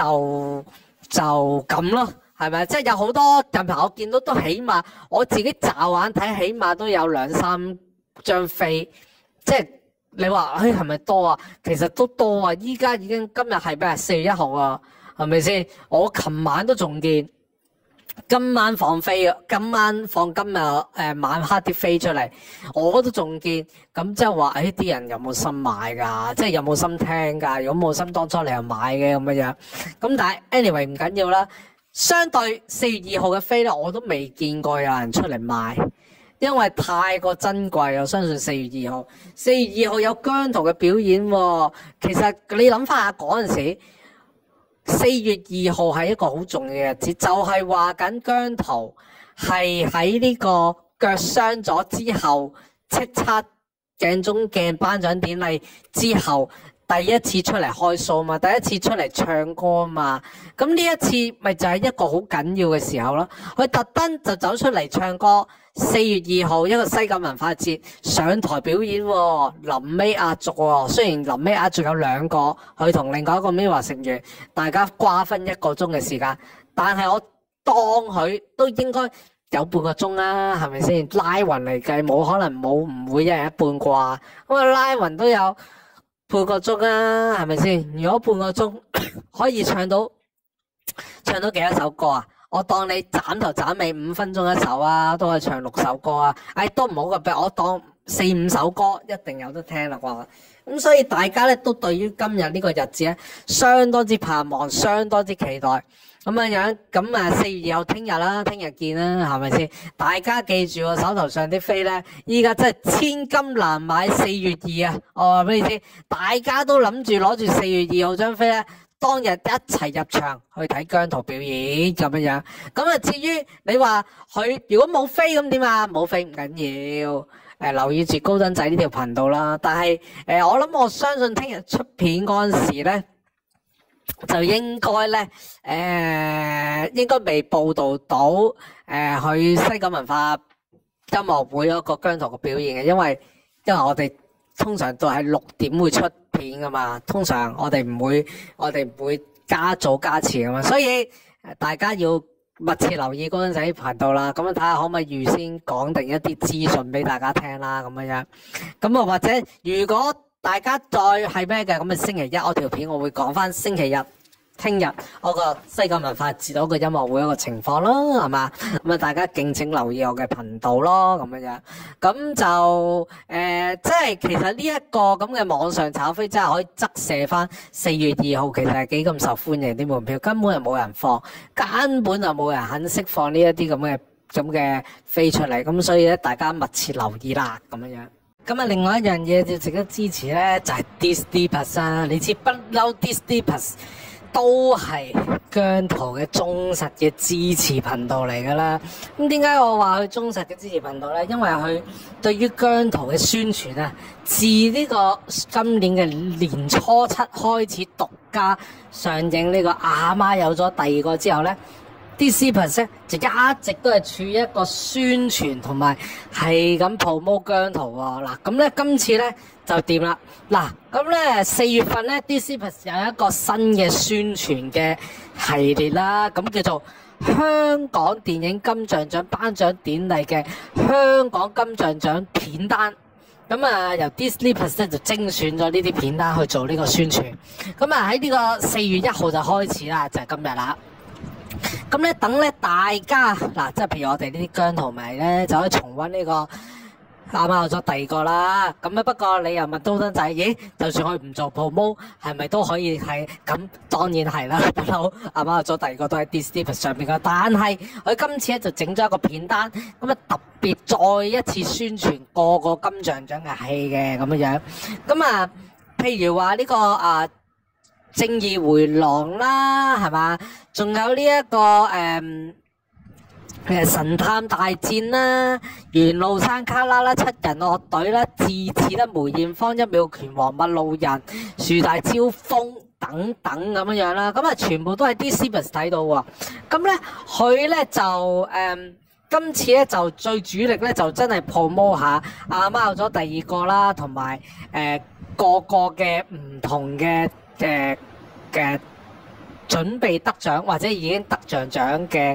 咁咯。係咪？即係有好多近排我見到都起碼我自己驟眼睇，起碼都有2-3張飛。即係你話係咪多啊？其實都多啊！依家已經今日係咩4月1號啊？係咪先？我琴晚都仲見，今晚放飛啊！今晚放今日晚黑啲飛出嚟，我都仲見。咁即係話啲人有冇心買㗎？即係有冇心聽㗎？如果冇心當初你又買嘅咁樣。咁但係 anyway 唔緊要啦。相對4月2號嘅飛咧，我都未見過有人出嚟賣，因為太過珍貴。我相信4月2號有姜濤嘅表演喎。其實你諗翻下嗰陣時，4月2號係一個好重要嘅日子，就係話緊姜濤係喺呢個腳傷咗之後，叱咤鏡中鏡頒獎典禮之後第一次出嚟開 show 嘛，第一次出嚟唱歌嘛，咁呢一次咪就係一個好緊要嘅時候咯。佢特登就走出嚟唱歌。4月2號一個西九文化節上台表演喎，臨尾壓軸喎。雖然臨尾壓軸有2個，佢同另外一個 MIRROR 成員，大家瓜分1個鐘嘅時間，但係我當佢都應該有半個鐘啦，係咪先？拉勻嚟計冇可能唔會一人一半啩，咁啊拉勻都有半個鐘啦，係咪先？如果半個鐘可以唱到幾多首歌啊？我當你斬頭斬尾5分鐘一首啊，都可以唱6首歌啊！都唔好嘅，譬如我當4、5首歌一定有得聽啦啩。咁所以大家咧都對於今日呢個日子咧相當之盼望，相當之期待咁樣。咁啊4月2號聽日啦，聽日見啦，係咪先？大家記住我手頭上啲飛咧，依家真係千金難買4月2啊！我話俾你知，大家都諗住攞住4月2號張飛咧。當日一齊入場去睇姜濤表演咁樣，咁啊至於你話佢如果冇飛咁點啊？冇飛唔緊要，留意住高登仔呢條頻道啦。但係我相信聽日出片嗰陣時咧，就應該咧應該未報導到去西九文化音樂會嗰個姜濤嘅表演嘅，因為我哋通常都係6點會出片噶嘛，通常我哋唔會加早加遲噶嘛，所以大家要密切留意高登仔頻道啦，咁樣睇下可唔可以預先講定一啲資訊俾大家聽啦，咁樣，咁啊或者如果大家再係咩嘅，咁啊星期一我條片我會講翻星期日。聽日我個西九文化節嗰個音樂會一個情況咯，係嘛？咁啊，大家敬請留意我嘅頻道咯，咁樣。咁就即係其實呢一個咁嘅網上炒飛，真係可以側射翻4月2號，其實係幾咁受歡迎啲門票，根本就冇人放，根本就冇人肯釋放呢一啲咁嘅飛出嚟，咁所以咧大家密切留意啦，咁樣。咁啊，另外一樣嘢要值得支持咧，就係 Disney Plus 啊！你知不嬲 Disney Plus。都係姜濤嘅忠實嘅支持頻道嚟㗎啦。咁點解我話佢忠實嘅支持頻道呢？因為佢對於姜濤嘅宣傳啊，自呢個今年嘅年初7開始獨家上映呢個阿媽有咗第2個之後呢，Disney Plus 就一直都係處於一個宣傳同埋係咁 promote 姜濤喎。嗱，咁咧今次咧就掂啦。嗱，咁咧4月份咧 Disney Plus 有一個新嘅宣傳嘅系列啦，咁叫做香港電影金像獎頒獎典禮嘅香港金像獎片單。咁啊，由 Disney Plus 咧就精選咗呢啲片單去做呢個宣傳。咁啊喺呢個4月1號就開始啦，就係今日啦。咁咧，等咧大家嗱，即係譬如我哋呢啲姜濤迷咧，就可以重溫呢個啱啱有咗第2個啦。咁啊，不過你又問高登仔，咦？就算佢唔做 promo，係咪都可以係？咁當然係啦，不嬲啱啱有咗第2個都喺 Disney Plus 上面噶。但係佢今次咧就整咗一個片單，咁啊特別再一次宣傳個金像獎嘅戲嘅咁樣。咁啊，譬如話呢個正義回廊啦，係嘛？仲有呢一個神探大戰啦，緣路山旮旯啦，7人樂隊啦，智齒啦，梅艷芳、一秒拳王、麥路人、樹大招風等等咁樣啦，咁啊全部都係啲 Disney 睇到喎。咁咧佢咧就今次咧就最主力咧就真係 promote 下阿媽有咗第2個啦，同埋個個嘅唔同嘅準備得獎或者已經得獎嘅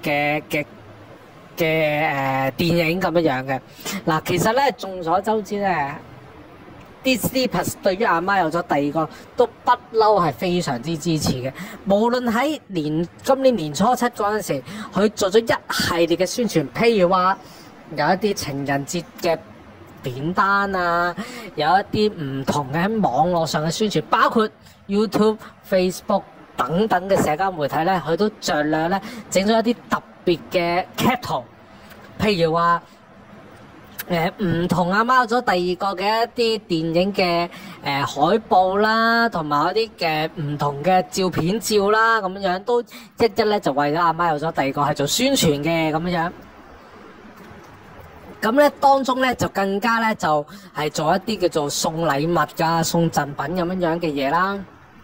電影咁樣嘅。嗱，其實咧眾所周知咧 Disney Plus 對於阿媽有咗第2個都不嬲係非常之支持嘅。無論喺今年年初7嗰陣時，佢做咗一系列嘅宣傳，譬如話有一啲情人節嘅片單啊，有一啲唔同嘅喺網絡上嘅宣傳，包括 YouTube、Facebook 等等嘅社交媒體咧，佢都盡量咧整咗一啲特別嘅 cap 圖，譬如話唔同阿媽有咗第2個嘅一啲電影嘅海報啦，同埋一啲嘅唔同嘅照片照啦，咁樣都一咧就為咗阿媽有咗第2個係做宣傳嘅咁樣。 咁咧當中咧就更加咧就係做一啲叫做送禮物㗎、送贈品咁樣樣嘅嘢啦。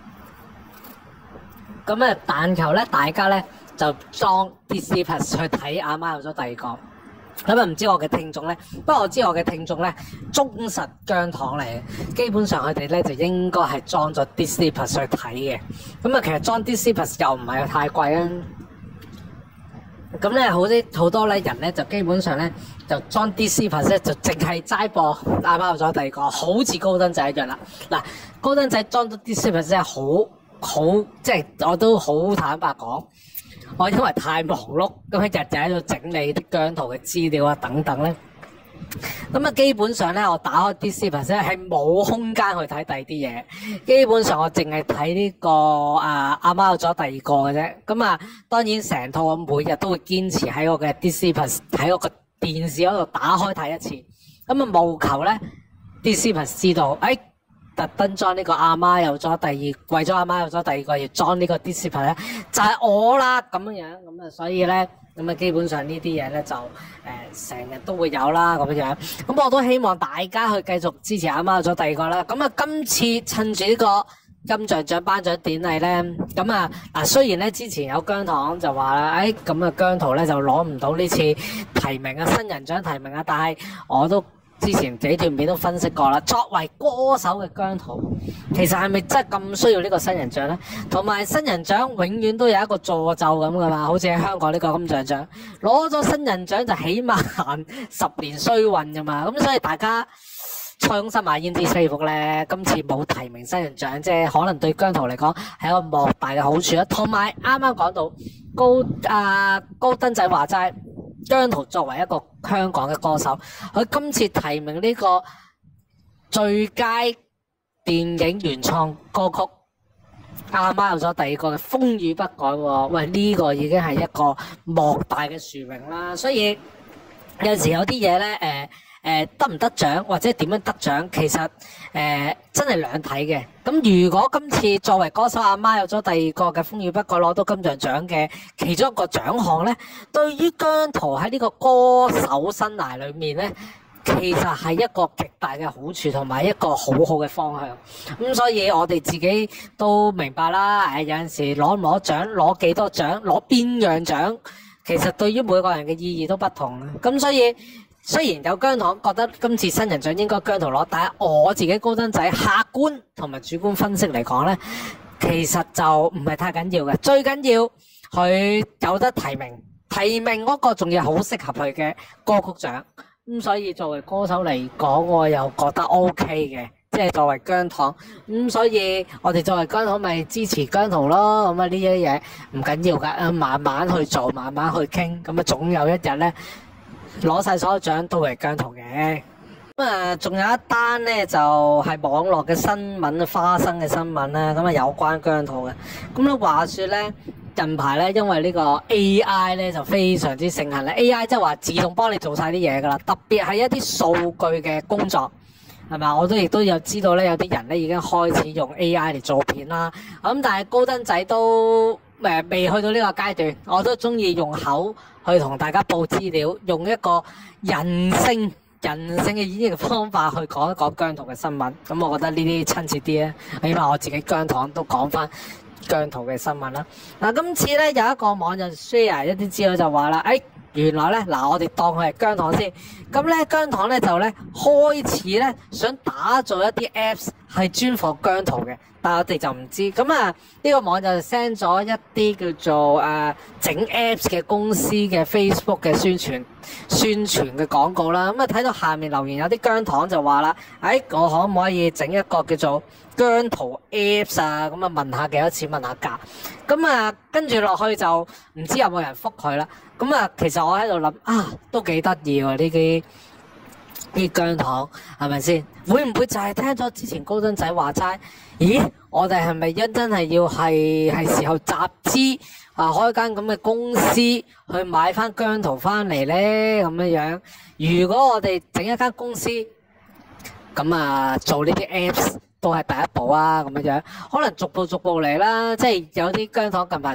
咁啊，但求咧大家咧就裝 Disney+ 去睇阿媽有咗第二個。咁啊，唔知我嘅聽眾咧，不過我知我嘅聽眾咧忠實姜糖嚟嘅，基本上佢哋咧就應該係裝咗 Disney+ 去睇嘅。咁啊，其實裝 Disney+ 又唔係太貴啊。咁咧好多咧人咧就基本上咧就裝 Disney+ 咧就淨係齋播阿媽有咗第二個，好似高登仔一樣啦。嗱，高登仔裝咗 Disney+ 真係好，即係我都好坦白講。我因為太忙碌，咁日日喺度整理啲姜濤嘅資料啊等等咧，咁啊基本上咧我打開啲視頻咧係冇空間去睇第二啲嘢，基本上我淨係睇呢個阿媽有咗第二個嘅啫。咁啊當然成套我每日都會堅持喺我嘅啲視頻喺我個電視嗰度打開睇一次，咁啊務求咧啲視頻知道，特登裝呢個阿媽有咗第二，為咗阿媽有咗第二個要裝呢個 Disney+ 咧，就係我啦咁樣，咁啊所以咧，咁啊基本上呢啲嘢咧就成日都會有啦咁樣，咁我都希望大家去繼續支持阿媽有咗第二個啦。咁啊今次趁住呢個金像獎頒獎典禮咧，咁啊嗱雖然咧之前有姜糖就話啦，咁啊姜濤咧就攞唔到呢次提名啊新人獎提名啊，但係我都之前幾段片都分析過啦，作為歌手嘅姜濤，其實係咪真係咁需要呢個新人獎呢？同埋新人獎永遠都有一個助咒咁噶嘛，好似喺香港呢個金像獎，攞咗新人獎就起碼行10年衰運噶嘛，咁所以大家塞翁失馬焉知非福咧，今次冇提名新人獎啫，可能對姜濤嚟講係一個莫大嘅好處啦。同埋啱啱講到高登仔話齋。姜濤作為一個香港嘅歌手，佢今次提名呢個最佳電影原創歌曲，阿媽有咗第二個嘅風雨不改喎，喂呢個已經係一個莫大嘅殊榮啦。所以有時有啲嘢咧，得唔得獎或者點樣得獎，其實真係兩睇嘅。咁如果今次作為歌手阿媽有咗第二個嘅風雨不改攞到金像獎嘅其中一個獎項咧，對於姜濤喺呢個歌手生涯裏面咧，其實係一個極大嘅好處同埋一個好好嘅方向。咁所以我哋自己都明白啦，有陣時攞唔攞獎，攞幾多獎，攞邊樣獎，其實對於每個人嘅意義都不同。咁所以雖然有姜糖覺得今次新人獎應該姜濤攞，但係我自己高登仔客觀同埋主觀分析嚟講咧，其實就唔係太緊要嘅。最緊要佢有得提名，提名嗰個仲要好適合佢嘅歌曲獎。咁所以作為歌手嚟講，我又覺得 OK 嘅，即係作為姜糖。所以我哋作為姜糖咪支持姜濤咯。咁啊呢啲嘢唔緊要㗎，慢慢去做，慢慢去傾。咁啊總有一日咧，攞晒所有獎都係姜濤嘅。咁啊，仲有一單咧就係網絡嘅新聞，花生嘅新聞啦。咁啊有關姜濤嘅。咁咧話說咧，近排咧因為呢個 AI 咧就非常之盛行啦。AI 即係話自動幫你做晒啲嘢噶啦，特別係一啲數據嘅工作，係咪？我都亦都有知道咧，有啲人咧已經開始用 AI 嚟做片啦。咁但係高登仔都未去到呢個階段，我都中意用口去同大家報資料，用一個人性嘅演繹方法去講一講姜濤嘅新聞。咁我覺得呢啲親切啲啊，起碼我自己姜糖都講翻姜濤嘅新聞啦。嗱，今次咧有一個網友 share 一啲資料就話啦，原來咧嗱，我哋當佢係姜糖先，咁咧姜糖咧就咧開始咧想打造一啲 apps 係專放姜濤嘅，但係我哋就唔知。咁啊呢個網友就 send 咗一啲叫做整 apps 嘅公司嘅 Facebook 嘅宣傳嘅廣告啦。咁啊睇到下面留言有啲姜糖就話啦，我可唔可以整一個叫做姜濤 apps 啊？咁啊問下幾多錢，問下價。咁啊跟住落去就唔知有冇人覆佢啦。咁啊其實我喺度諗都幾得意喎啲姜糖，係咪先？會唔會就係聽咗之前高登仔話齋？咦，我哋係咪真係要係時候集資開間咁嘅公司去買翻姜濤翻嚟咧？咁樣如果我哋整一間公司，咁做呢啲 apps 都係第一步啊，咁樣可能逐步嚟啦。即係有啲姜糖近排同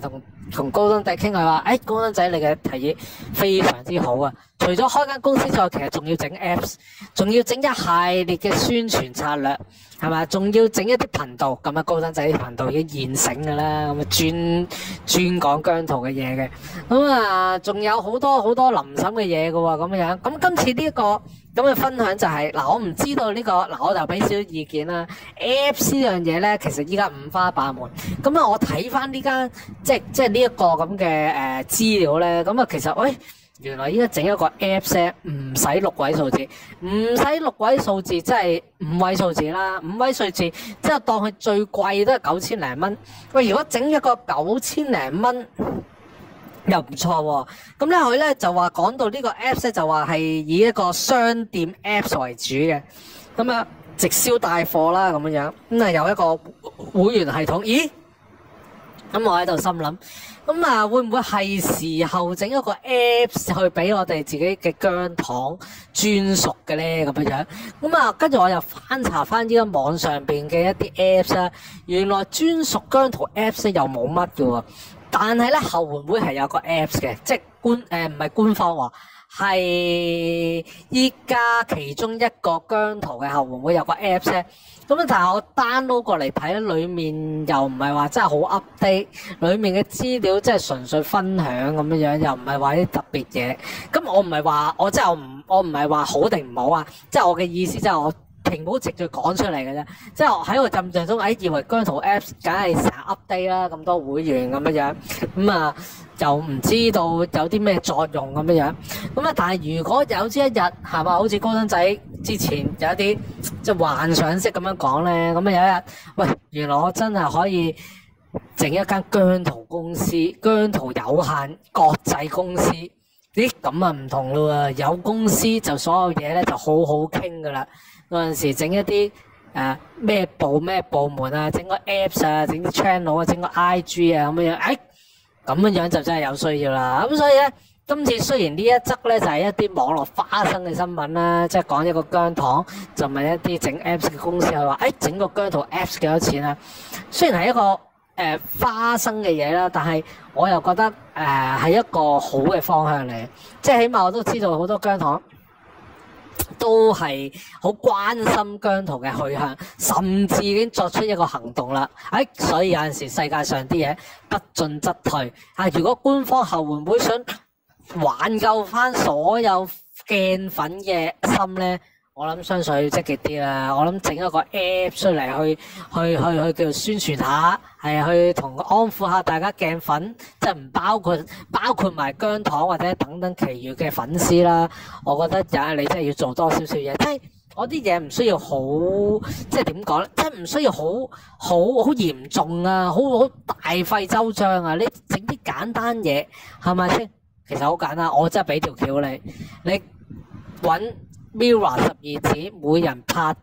同高登仔傾，佢話：高登仔你嘅提議非常之好啊！除咗開間公司之外，其實仲要整 Apps， 仲要整一系列嘅宣傳策略，係咪？仲要整一啲頻道，咁啊高登仔啲頻道已經現成㗎啦，咁啊專講姜濤嘅嘢嘅，咁啊仲有好多好多臨審嘅嘢㗎喎，咁樣。咁今次呢一個咁嘅分享就係嗱，我唔知道呢個嗱，我就俾少少意見啦。Apps 呢樣嘢咧，其實依家五花八門。咁啊，我睇翻呢間即係呢一個咁嘅資料咧，咁啊其實原來依家整一個 Apps 咧，唔使6位數字，唔使6位數字，即係5位數字啦。5位數字即係當佢最貴都係9000零蚊。喂，如果整一個9000零蚊又唔錯喎。咁咧佢咧就話講到呢個 Apps 咧，就話係以一個商店 Apps 為主嘅，咁啊直銷帶貨啦咁樣，咁啊有一個會員系統。咦？咁我喺度心諗，咁啊會唔會係時候整一個 Apps 去俾我哋自己嘅姜糖專屬嘅咧？咁樣，咁啊跟住我又翻查翻依家網上邊嘅一啲 Apps 啦，原來專屬姜濤 Apps 又冇乜嘅喎，但係咧後援會係有個 Apps 嘅，即係唔係官方喎，係依家其中一個姜濤嘅後援會有個 Apps 咧。咁但係我 download 過嚟睇咧，裡面又唔係話真係好 update，裡面嘅資料真係純粹分享咁樣，又唔係話啲特別嘢。咁我唔係話我唔係話好定唔好啊，即係我嘅意思即係我平鋪直敘講出嚟嘅啫。即係我喺我印象中，以為姜濤 Apps 梗係成日 update 啦，咁多會員咁樣，咁啊又唔知道有啲咩作用咁樣。咁啊，但係如果有朝一日係嘛，好似高登仔之前有一啲即係幻想式咁樣講咧，咁啊有一日，喂，原來我真係可以整一間姜濤公司，姜濤有限國際公司。咦，咁啊唔同咯喎，有公司就所有嘢咧就好好傾噶啦。嗰陣時整一啲咩部門啊，整個 Apps 啊，整啲 channel 啊，整個 IG 啊咁樣，咁樣就真係有需要啦。咁所以咧，今次雖然呢一則咧就係一啲網絡花生嘅新聞啦，即係講一個姜糖就問一啲整 Apps 嘅公司係話，整個姜濤 Apps 幾多錢啊？雖然係一個花生嘅嘢啦，但係我又覺得係一個好嘅方向嚟，即係起碼我都知道好多姜糖都係好關心姜濤嘅去向，甚至已經作出一個行動啦。所以有陣時世界上啲嘢不進則退。如果官方後援會想挽救翻所有鏡粉嘅心咧，我諗相信要積極啲啦。我諗整一個 app 出嚟去叫做宣傳下，係去同安撫下大家鏡粉，即係唔包括埋姜糖或者等等其餘嘅粉絲啦。我覺得你真係要做多少少嘢，即係我啲嘢唔需要好，即係點講咧？即係唔需要好嚴重啊，好大費周章啊。你整啲簡單嘢係咪先？其實好簡單，我真係俾條橋你搵 Mirror 12子，每人拍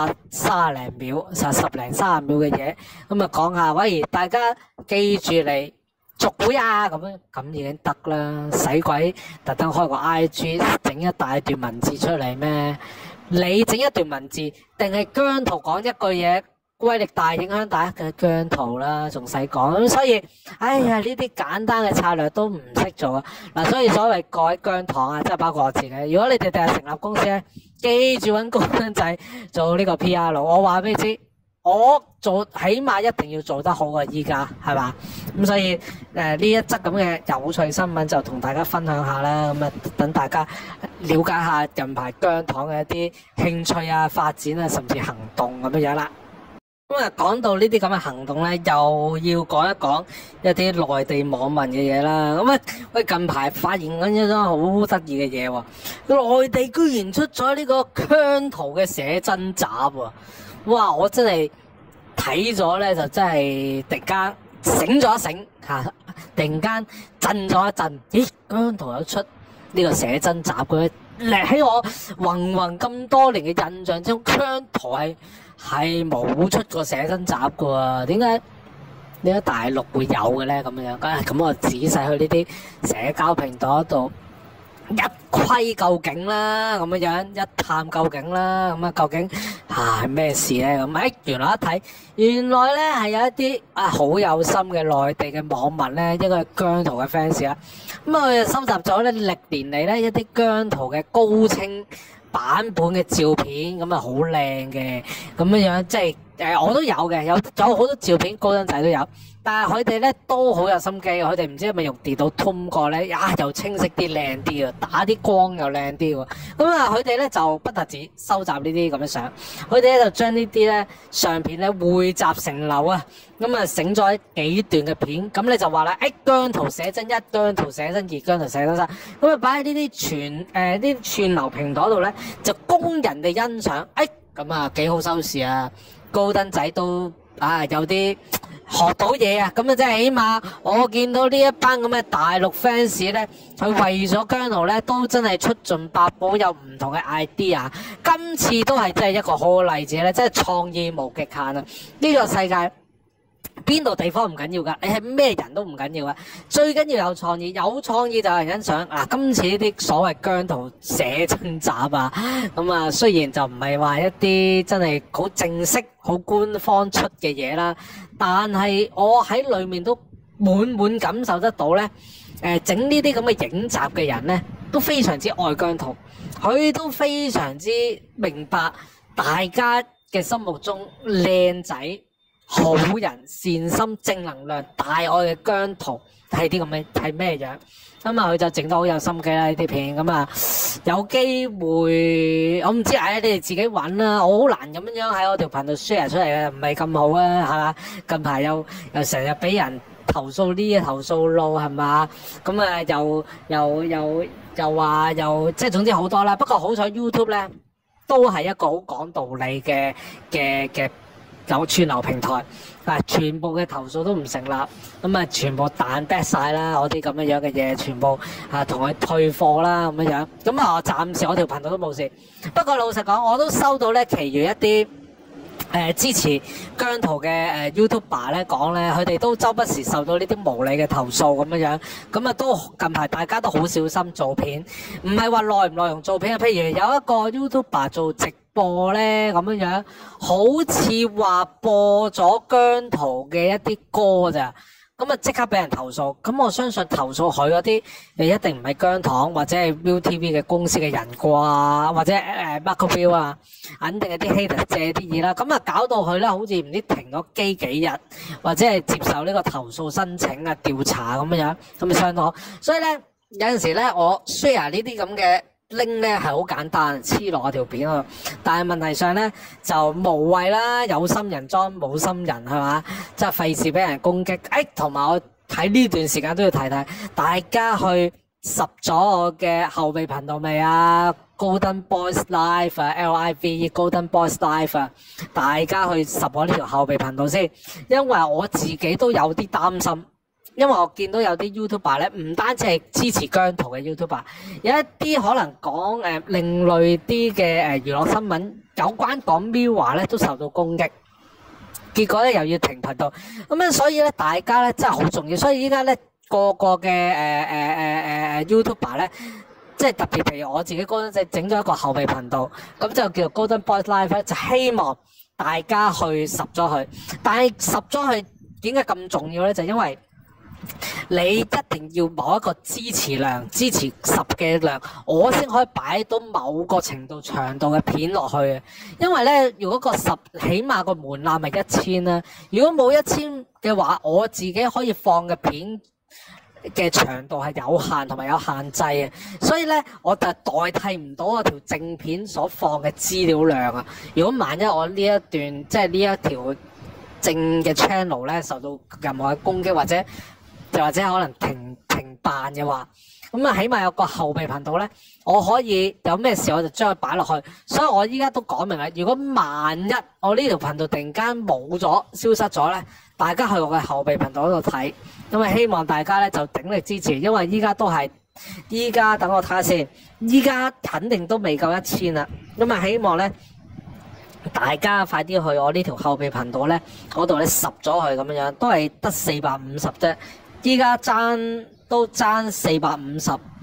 30零秒，10零30秒嘅嘢，咁啊講下，喂，大家記住嚟續會啊，咁已經得啦，使鬼特登開個 IG 整一大段文字出嚟咩？你整一段文字，定係姜濤講一句嘢？威力大、影響大嘅姜濤啦，仲使講咁，所以呢啲簡單嘅策略都唔識做啊！嗱，所以所謂各位姜糖啊，即係包括我自己，如果你哋第日成立公司咧，記住揾高登仔做呢個 PR， 我話俾你知，我做起碼一定要做得好過依家，係嘛？咁所以呢一則咁嘅有趣新聞就同大家分享下啦，咁啊等大家了解下近排姜糖嘅一啲興趣啊、發展啊，甚至行動咁樣啦。咁啊，講到呢啲咁嘅行動咧，又要講一講一啲內地網民嘅嘢啦。咁喂，近排發現緊一種好得意嘅嘢喎，內地居然出咗呢個姜濤嘅寫真集喎！哇，我真係睇咗咧，就真係突然間醒咗一醒吓，突然間震咗一震。咦，姜濤有出呢個寫真集嘅？喺我芸咁多年嘅印象中，姜濤係冇出過寫真集嘅喎，點解大陸會有嘅咧？咁樣，咁我仔細去呢啲社交平台度一窺究竟啦，咁樣一探究竟啦，咁啊究竟係咩事咧？咁原來一睇，原來咧係有一啲好有心嘅內地嘅網民咧，一個係姜濤嘅 fans 啦，咁啊佢就收集咗咧歷年嚟咧一啲姜濤嘅高清版本嘅照片，咁啊好靚嘅，咁樣即係我都有嘅，有好多照片高登仔都有。但係佢哋咧都好有心機，佢哋唔知係咪用電腦通過咧，又清晰啲、靚啲啊，打啲光又靚啲喎。咁啊，佢哋咧就不特止收集呢啲咁嘅相，佢哋咧就將呢啲咧相片咧匯集成流啊，咁啊整咗幾段嘅片，咁你就話啦，姜濤寫真一、姜濤寫真二、姜濤寫真三，咁啊擺喺呢啲串流平台度咧，就供人哋欣賞，咁啊幾好收視啊，高登仔都有啲學到嘢啊！咁啊，即係起碼我見到呢一班咁嘅大陸 fans 咧，佢為咗姜濤咧，都真係出盡百寶，有唔同嘅 idea。今次都係真係一個好嘅例子咧，真係創意無極限啊！呢個世界邊度地方唔緊要噶，你係咩人都唔緊要啊！最緊要有創意，有創意就有人欣賞。今次呢啲所謂姜濤寫真集啊，咁啊雖然就唔係話一啲真係好正式、好官方出嘅嘢啦，但係我喺裏面都滿感受得到咧，整呢啲咁嘅影集嘅人咧，都非常之愛姜濤，佢都非常之明白大家嘅心目中靚仔、好人、善心、正能量、大愛嘅姜濤係啲咁嘅係咩樣？咁啊，佢就整得好有心機啦呢啲片。咁啊，有機會我唔知，你哋自己揾啦。我好難咁樣喺我條頻道 share 出嚟嘅，唔係咁好啊，係嘛？近排又成日俾人投訴呢投訴路係嘛？咁啊，又話即係總之好多啦。不過好彩 YouTube 咧都係一個好講道理嘅有串流平台，全部嘅投訴都唔成立，咁啊全部彈 back 晒啦，我啲咁樣嘅嘢全部同佢退貨啦咁樣，咁啊暫時我條頻道都冇事。不過老實講，我都收到咧，其餘一啲支持姜濤嘅YouTuber 咧講咧，佢哋都周不時受到呢啲無理嘅投訴咁樣，咁啊都近排大家都好小心做片，唔係話內唔內容做片啊，譬如有一個 YouTuber 做直播咧咁樣，好似話播咗姜濤嘅一啲歌咋，咁啊即刻俾人投訴。咁我相信投訴佢嗰啲一定唔係姜糖或者係 ViuTV 嘅公司嘅人啩，或者Marco Bill 啊，肯定係啲 hater 借啲嘢啦。咁啊搞到佢咧好似唔知停咗機幾日，或者係接受呢個投訴申請啊調查咁樣，咁啊相當。所以咧有陣時咧我 share 呢啲咁嘅link 咧係好簡單，黐落我條片啊！但係問題上咧就無謂啦，有心人裝冇心人係嘛，即係費事俾人攻擊。同埋我喺呢段時間都要提提大家去subscribe咗我嘅後備頻道未啊？Golden Boys Live 啊 ，LIVE Golden Boys Live 啊，大家去subscribe我呢條後備頻道先，因為我自己都有啲擔心。因為我見到有啲 YouTuber 咧，唔單止係支持姜濤嘅 YouTuber， 有一啲可能講另類啲嘅娛樂新聞，有關講 MIRROR 咧都受到攻擊，結果咧又要停頻道，咁所以咧大家咧真係好重要，所以依家咧個嘅YouTuber 咧，即係特別譬如我自己嗰陣即整咗一個後備頻道，咁就叫做 Golden Boys Live 咧，就希望大家去subscribe咗佢，但係subscribe咗佢點解咁重要咧？就因為你一定要某一個支持量，支持10嘅量，我先可以擺到某個程度長度嘅片落去。因為咧，如果個10起碼個門檻係1000啦，如果冇1000嘅話，我自己可以放嘅片嘅長度係有限同埋有限制嘅，所以咧我就代替唔到我條正片所放嘅資料量啊。如果萬一我呢一段即係呢一條正嘅 channel 咧受到任何嘅攻擊或者可能停辦嘅話，咁啊起碼有個後備頻道咧，我可以有咩事我就將佢擺落去。所以我依家都講明啦，如果萬一我呢條頻道突然間冇咗、消失咗咧，大家去我嘅後備頻道嗰度睇，咁啊希望大家咧就鼎力支持，因為依家等我睇下先，依家肯定都未夠1000啦，咁啊希望咧大家快啲去我呢條後備頻道咧嗰度咧subscribe咗佢咁樣，都係得450啫。依家都爭450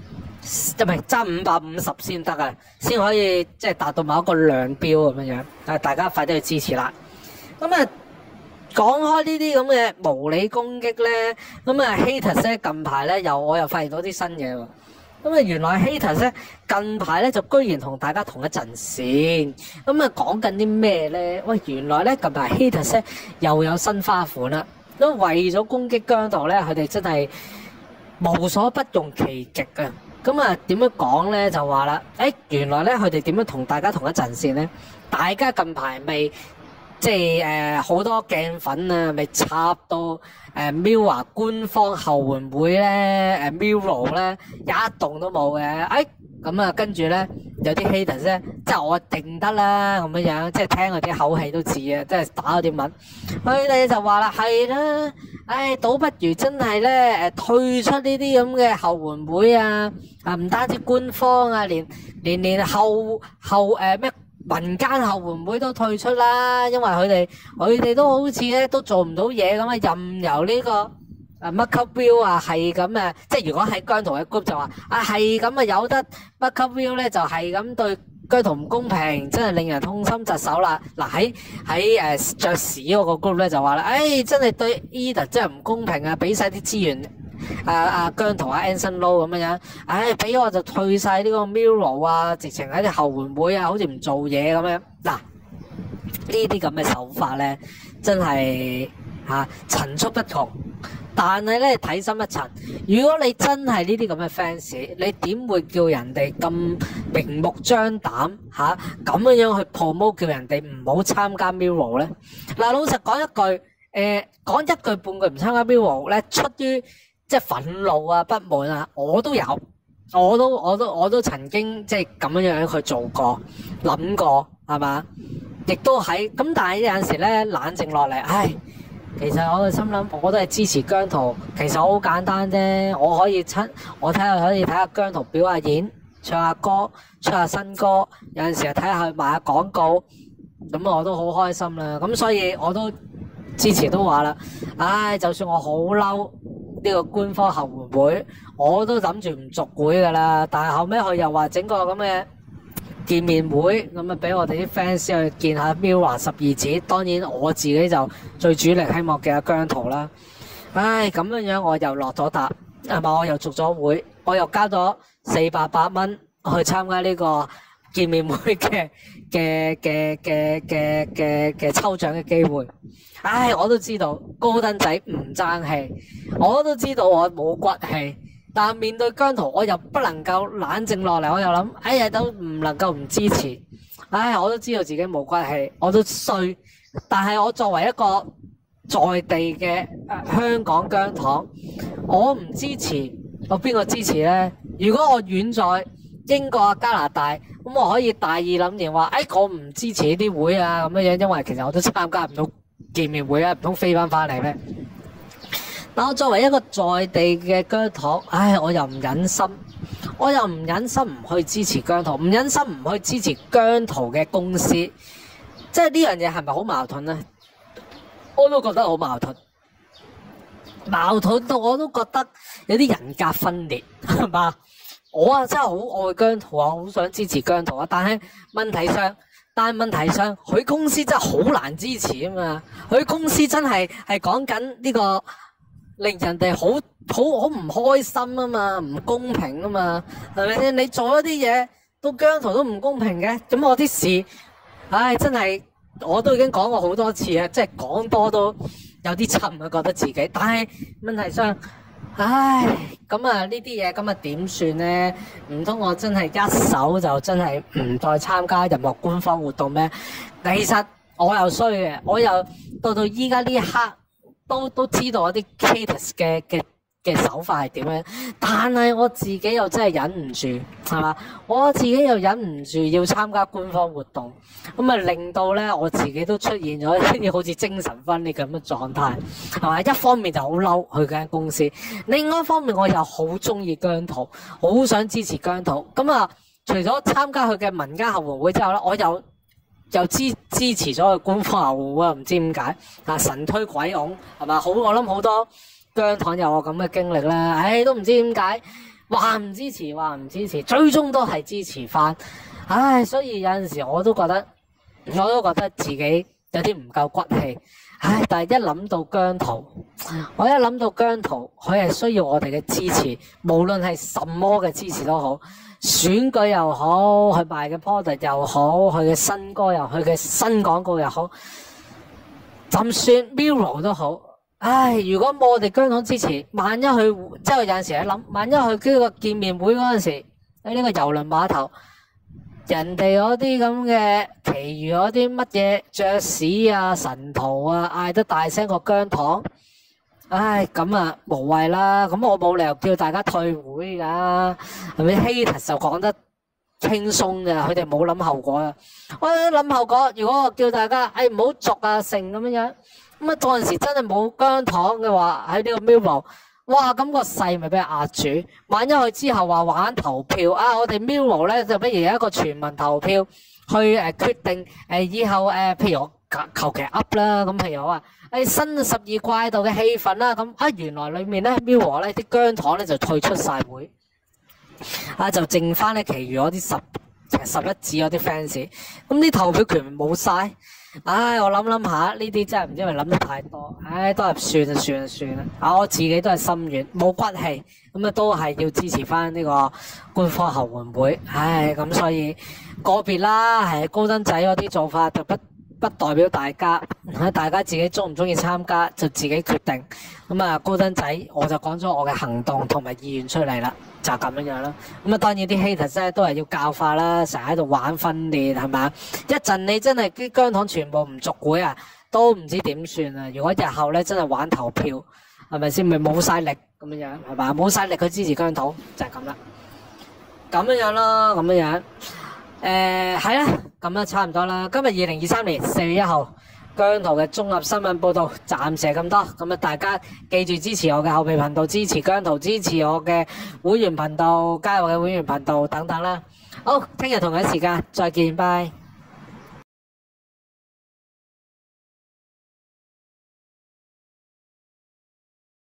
唔係爭550先得啊，先可以即係達到某一個量標咁樣樣。大家快啲去支持啦。咁啊，講開呢啲咁嘅無理攻擊咧，咁啊 haters 咧近排咧我又發現到啲新嘢喎。咁啊，原來 haters 咧近排咧就居然同大家同一陣線。咁啊，講緊啲咩咧？喂，原來咧近排 haters 咧又有新花款啦。都為咗攻擊姜濤咧，佢哋真係無所不用其極啊！咁啊，點樣講咧？就話啦，原來咧佢哋點樣同大家同一陣線咧？大家近排未即係好多鏡粉啊，未插到MIRROR 官方後援會咧，MIRROR 咧一動都冇嘅。咁啊，跟住咧有啲 haters 咧，即係我定得啦咁樣樣，即係聽佢啲口氣都似啊，即係打嗰啲文，佢哋就話啦，係啦，倒不如真係咧退出呢啲咁嘅後援會啊，唔單止官方啊，連後咩民間後援會都退出啦，因為佢哋都好似咧都做唔到嘢咁啊，任由呢個乜級 view 啊，係咁啊，即係如果喺姜濤嘅 group 就話係咁啊，有得乜級 view 咧就係咁對姜濤唔公平，真係令人痛心疾首啦。嗱喺爵士嗰個 group 咧就話啦，真係對 Eden 真係唔公平啊，俾晒啲資源姜濤Anson Lo 咁樣，俾我就退晒呢個 MIRROR 啊，直情喺啲後援會啊，好似唔做嘢咁樣。嗱呢啲咁嘅手法咧，真係層出不窮。但係咧睇深一層，如果你真係呢啲咁嘅 fans，你點會叫人哋咁明目張膽咁樣去 promote 叫人哋唔好參加 MIRROR 咧？嗱，老實講一句，講一句半句唔參加 MIRROR 咧，出於即係憤怒啊、不滿啊，我都有，我都曾經即係咁樣去做過、諗過，係嘛？亦都喺咁，但係有陣時咧冷靜落嚟，其實我嘅心諗，我都係支持姜濤。其實好簡單啫，我可以睇下姜濤表下演，唱下歌，出下新歌。有陣時睇下佢賣下廣告，咁我都好開心啦。咁所以我都之前都話啦，就算我好嬲呢個官方後援會，我都諗住唔續會噶啦。但係後尾佢又話整個咁嘅見面會，咁啊俾我哋啲 fans 去見下 MIRROR 12子，當然我自己就最主力希望見下姜濤啦。咁樣我又落咗答，係嘛？我又續咗會，我又交咗400蚊去參加呢個見面會嘅抽獎嘅機會。我都知道高登仔唔爭氣，我都知道我冇骨氣。但面對姜濤，我又不能夠冷靜落嚟，我又諗，都唔能夠唔支持。我都知道自己冇骨氣，我都衰。但係我作為一個在地嘅香港姜糖，我唔支持，我邊個支持呢？如果我遠在英國啊、加拿大，咁我可以大義凜然話，我唔支持呢啲會啊咁樣，因為其實我都參加唔到見面會啊，唔通飛翻嚟咩？但我作為一個在地嘅姜糖，我又唔忍心唔去支持姜濤，唔忍心唔去支持姜濤嘅公司，即係呢樣嘢係咪好矛盾呢？我都覺得好矛盾，矛盾到我都覺得有啲人格分裂，係嘛？我真係好愛姜濤啊，好想支持姜濤啊，但係問題上，佢公司真係好難支持啊嘛，佢公司真係講緊呢個。令人哋好唔開心啊嘛，唔公平啊嘛，係咪先？你做一啲嘢到姜濤都唔公平嘅，咁我啲事，真係我都已經講過好多次啊，即係講多都有啲沉啊，覺得自己。但係問題上，咁啊呢啲嘢咁啊點算呢？唔通我真係一手就真係唔再參加任何官方活動咩？其實我又衰嘅，我又到依家呢一刻。都知道一啲 haters 嘅手法係點樣，但係我自己又真係忍唔住，係嘛？我自己又忍唔住要參加官方活動，咁啊令到咧我自己都出現咗一啲好似精神分裂咁嘅狀態，係嘛？一方面就好嬲佢間公司，另外一方面我又好中意姜濤，好想支持姜濤。咁啊，除咗參加佢嘅民間後援會之後咧，我又支持咗佢官方後援會，唔知點解神推鬼拱，係嘛？我諗好多姜糖有我咁嘅經歷啦，都唔知點解話唔支持，話唔支持，最終都係支持翻。唉，所以有陣時我都覺得自己有啲唔夠骨氣。唉，但係一諗到姜濤，我一諗到姜濤，佢係需要我哋嘅支持，無論係什麼嘅支持都好，選舉又好，佢賣嘅 product 又好，佢嘅新歌又好，佢嘅新廣告又好，就算 Mirror 都好。唉，如果冇我哋姜濤支持，萬一佢即係有陣時喺諗，萬一佢呢個見面會嗰陣時喺呢個郵輪碼頭，人哋嗰啲咁嘅其餘嗰啲乜嘢爵士啊、神徒啊嗌得大聲過姜糖，唉咁啊無謂啦，咁我冇理由叫大家退會噶，係咪？haters就講得輕鬆嘅，佢哋冇諗後果啊！我諗後果，如果我叫大家唔好續啊成咁樣，咁啊嗰陣時真係冇姜糖嘅話喺呢個 Mirror。哇！咁個勢咪俾人壓住，萬一佢之後話玩投票啊，我哋 Mirror 咧就不如有一個全民投票去決定以後譬如我求其 up 啦，咁譬如我話新12季度嘅氣氛啦，咁原來裏面咧 Mirror 咧啲姜糖咧就退出晒會，就剩翻咧其餘嗰啲11子嗰啲 fans， 咁啲投票權冇晒。唉，我諗下呢啲真係唔知係咪諗得太多，唉，都係算啦。我自己都係心軟，冇骨氣，咁都係要支持翻呢個官方後援會。唉，咁所以個別啦，係高登仔嗰啲做法就不代表大家，大家自己中唔中意參加就自己決定。咁高登仔我就講咗我嘅行動同埋意願出嚟啦，就咁樣啦。咁當然啲 haters 咧都係要教化啦，成日喺度玩分裂係咪？一陣你真係啲姜糖全部唔續會啊，都唔知點算啊！如果日後咧真係玩投票，係咪先？咪冇晒力咁樣係嘛？冇晒力去支持姜糖就係咁啦，咁樣咯，咁樣。係啦，咁啊差唔多啦。今日2023年4月1號，姜濤嘅綜合新聞報道暫時係咁多。咁啊，大家記住支持我嘅後備頻道，支持姜濤，支持我嘅會員頻道，加入我嘅會員頻道等等啦。好，聽日同一時間再見，拜。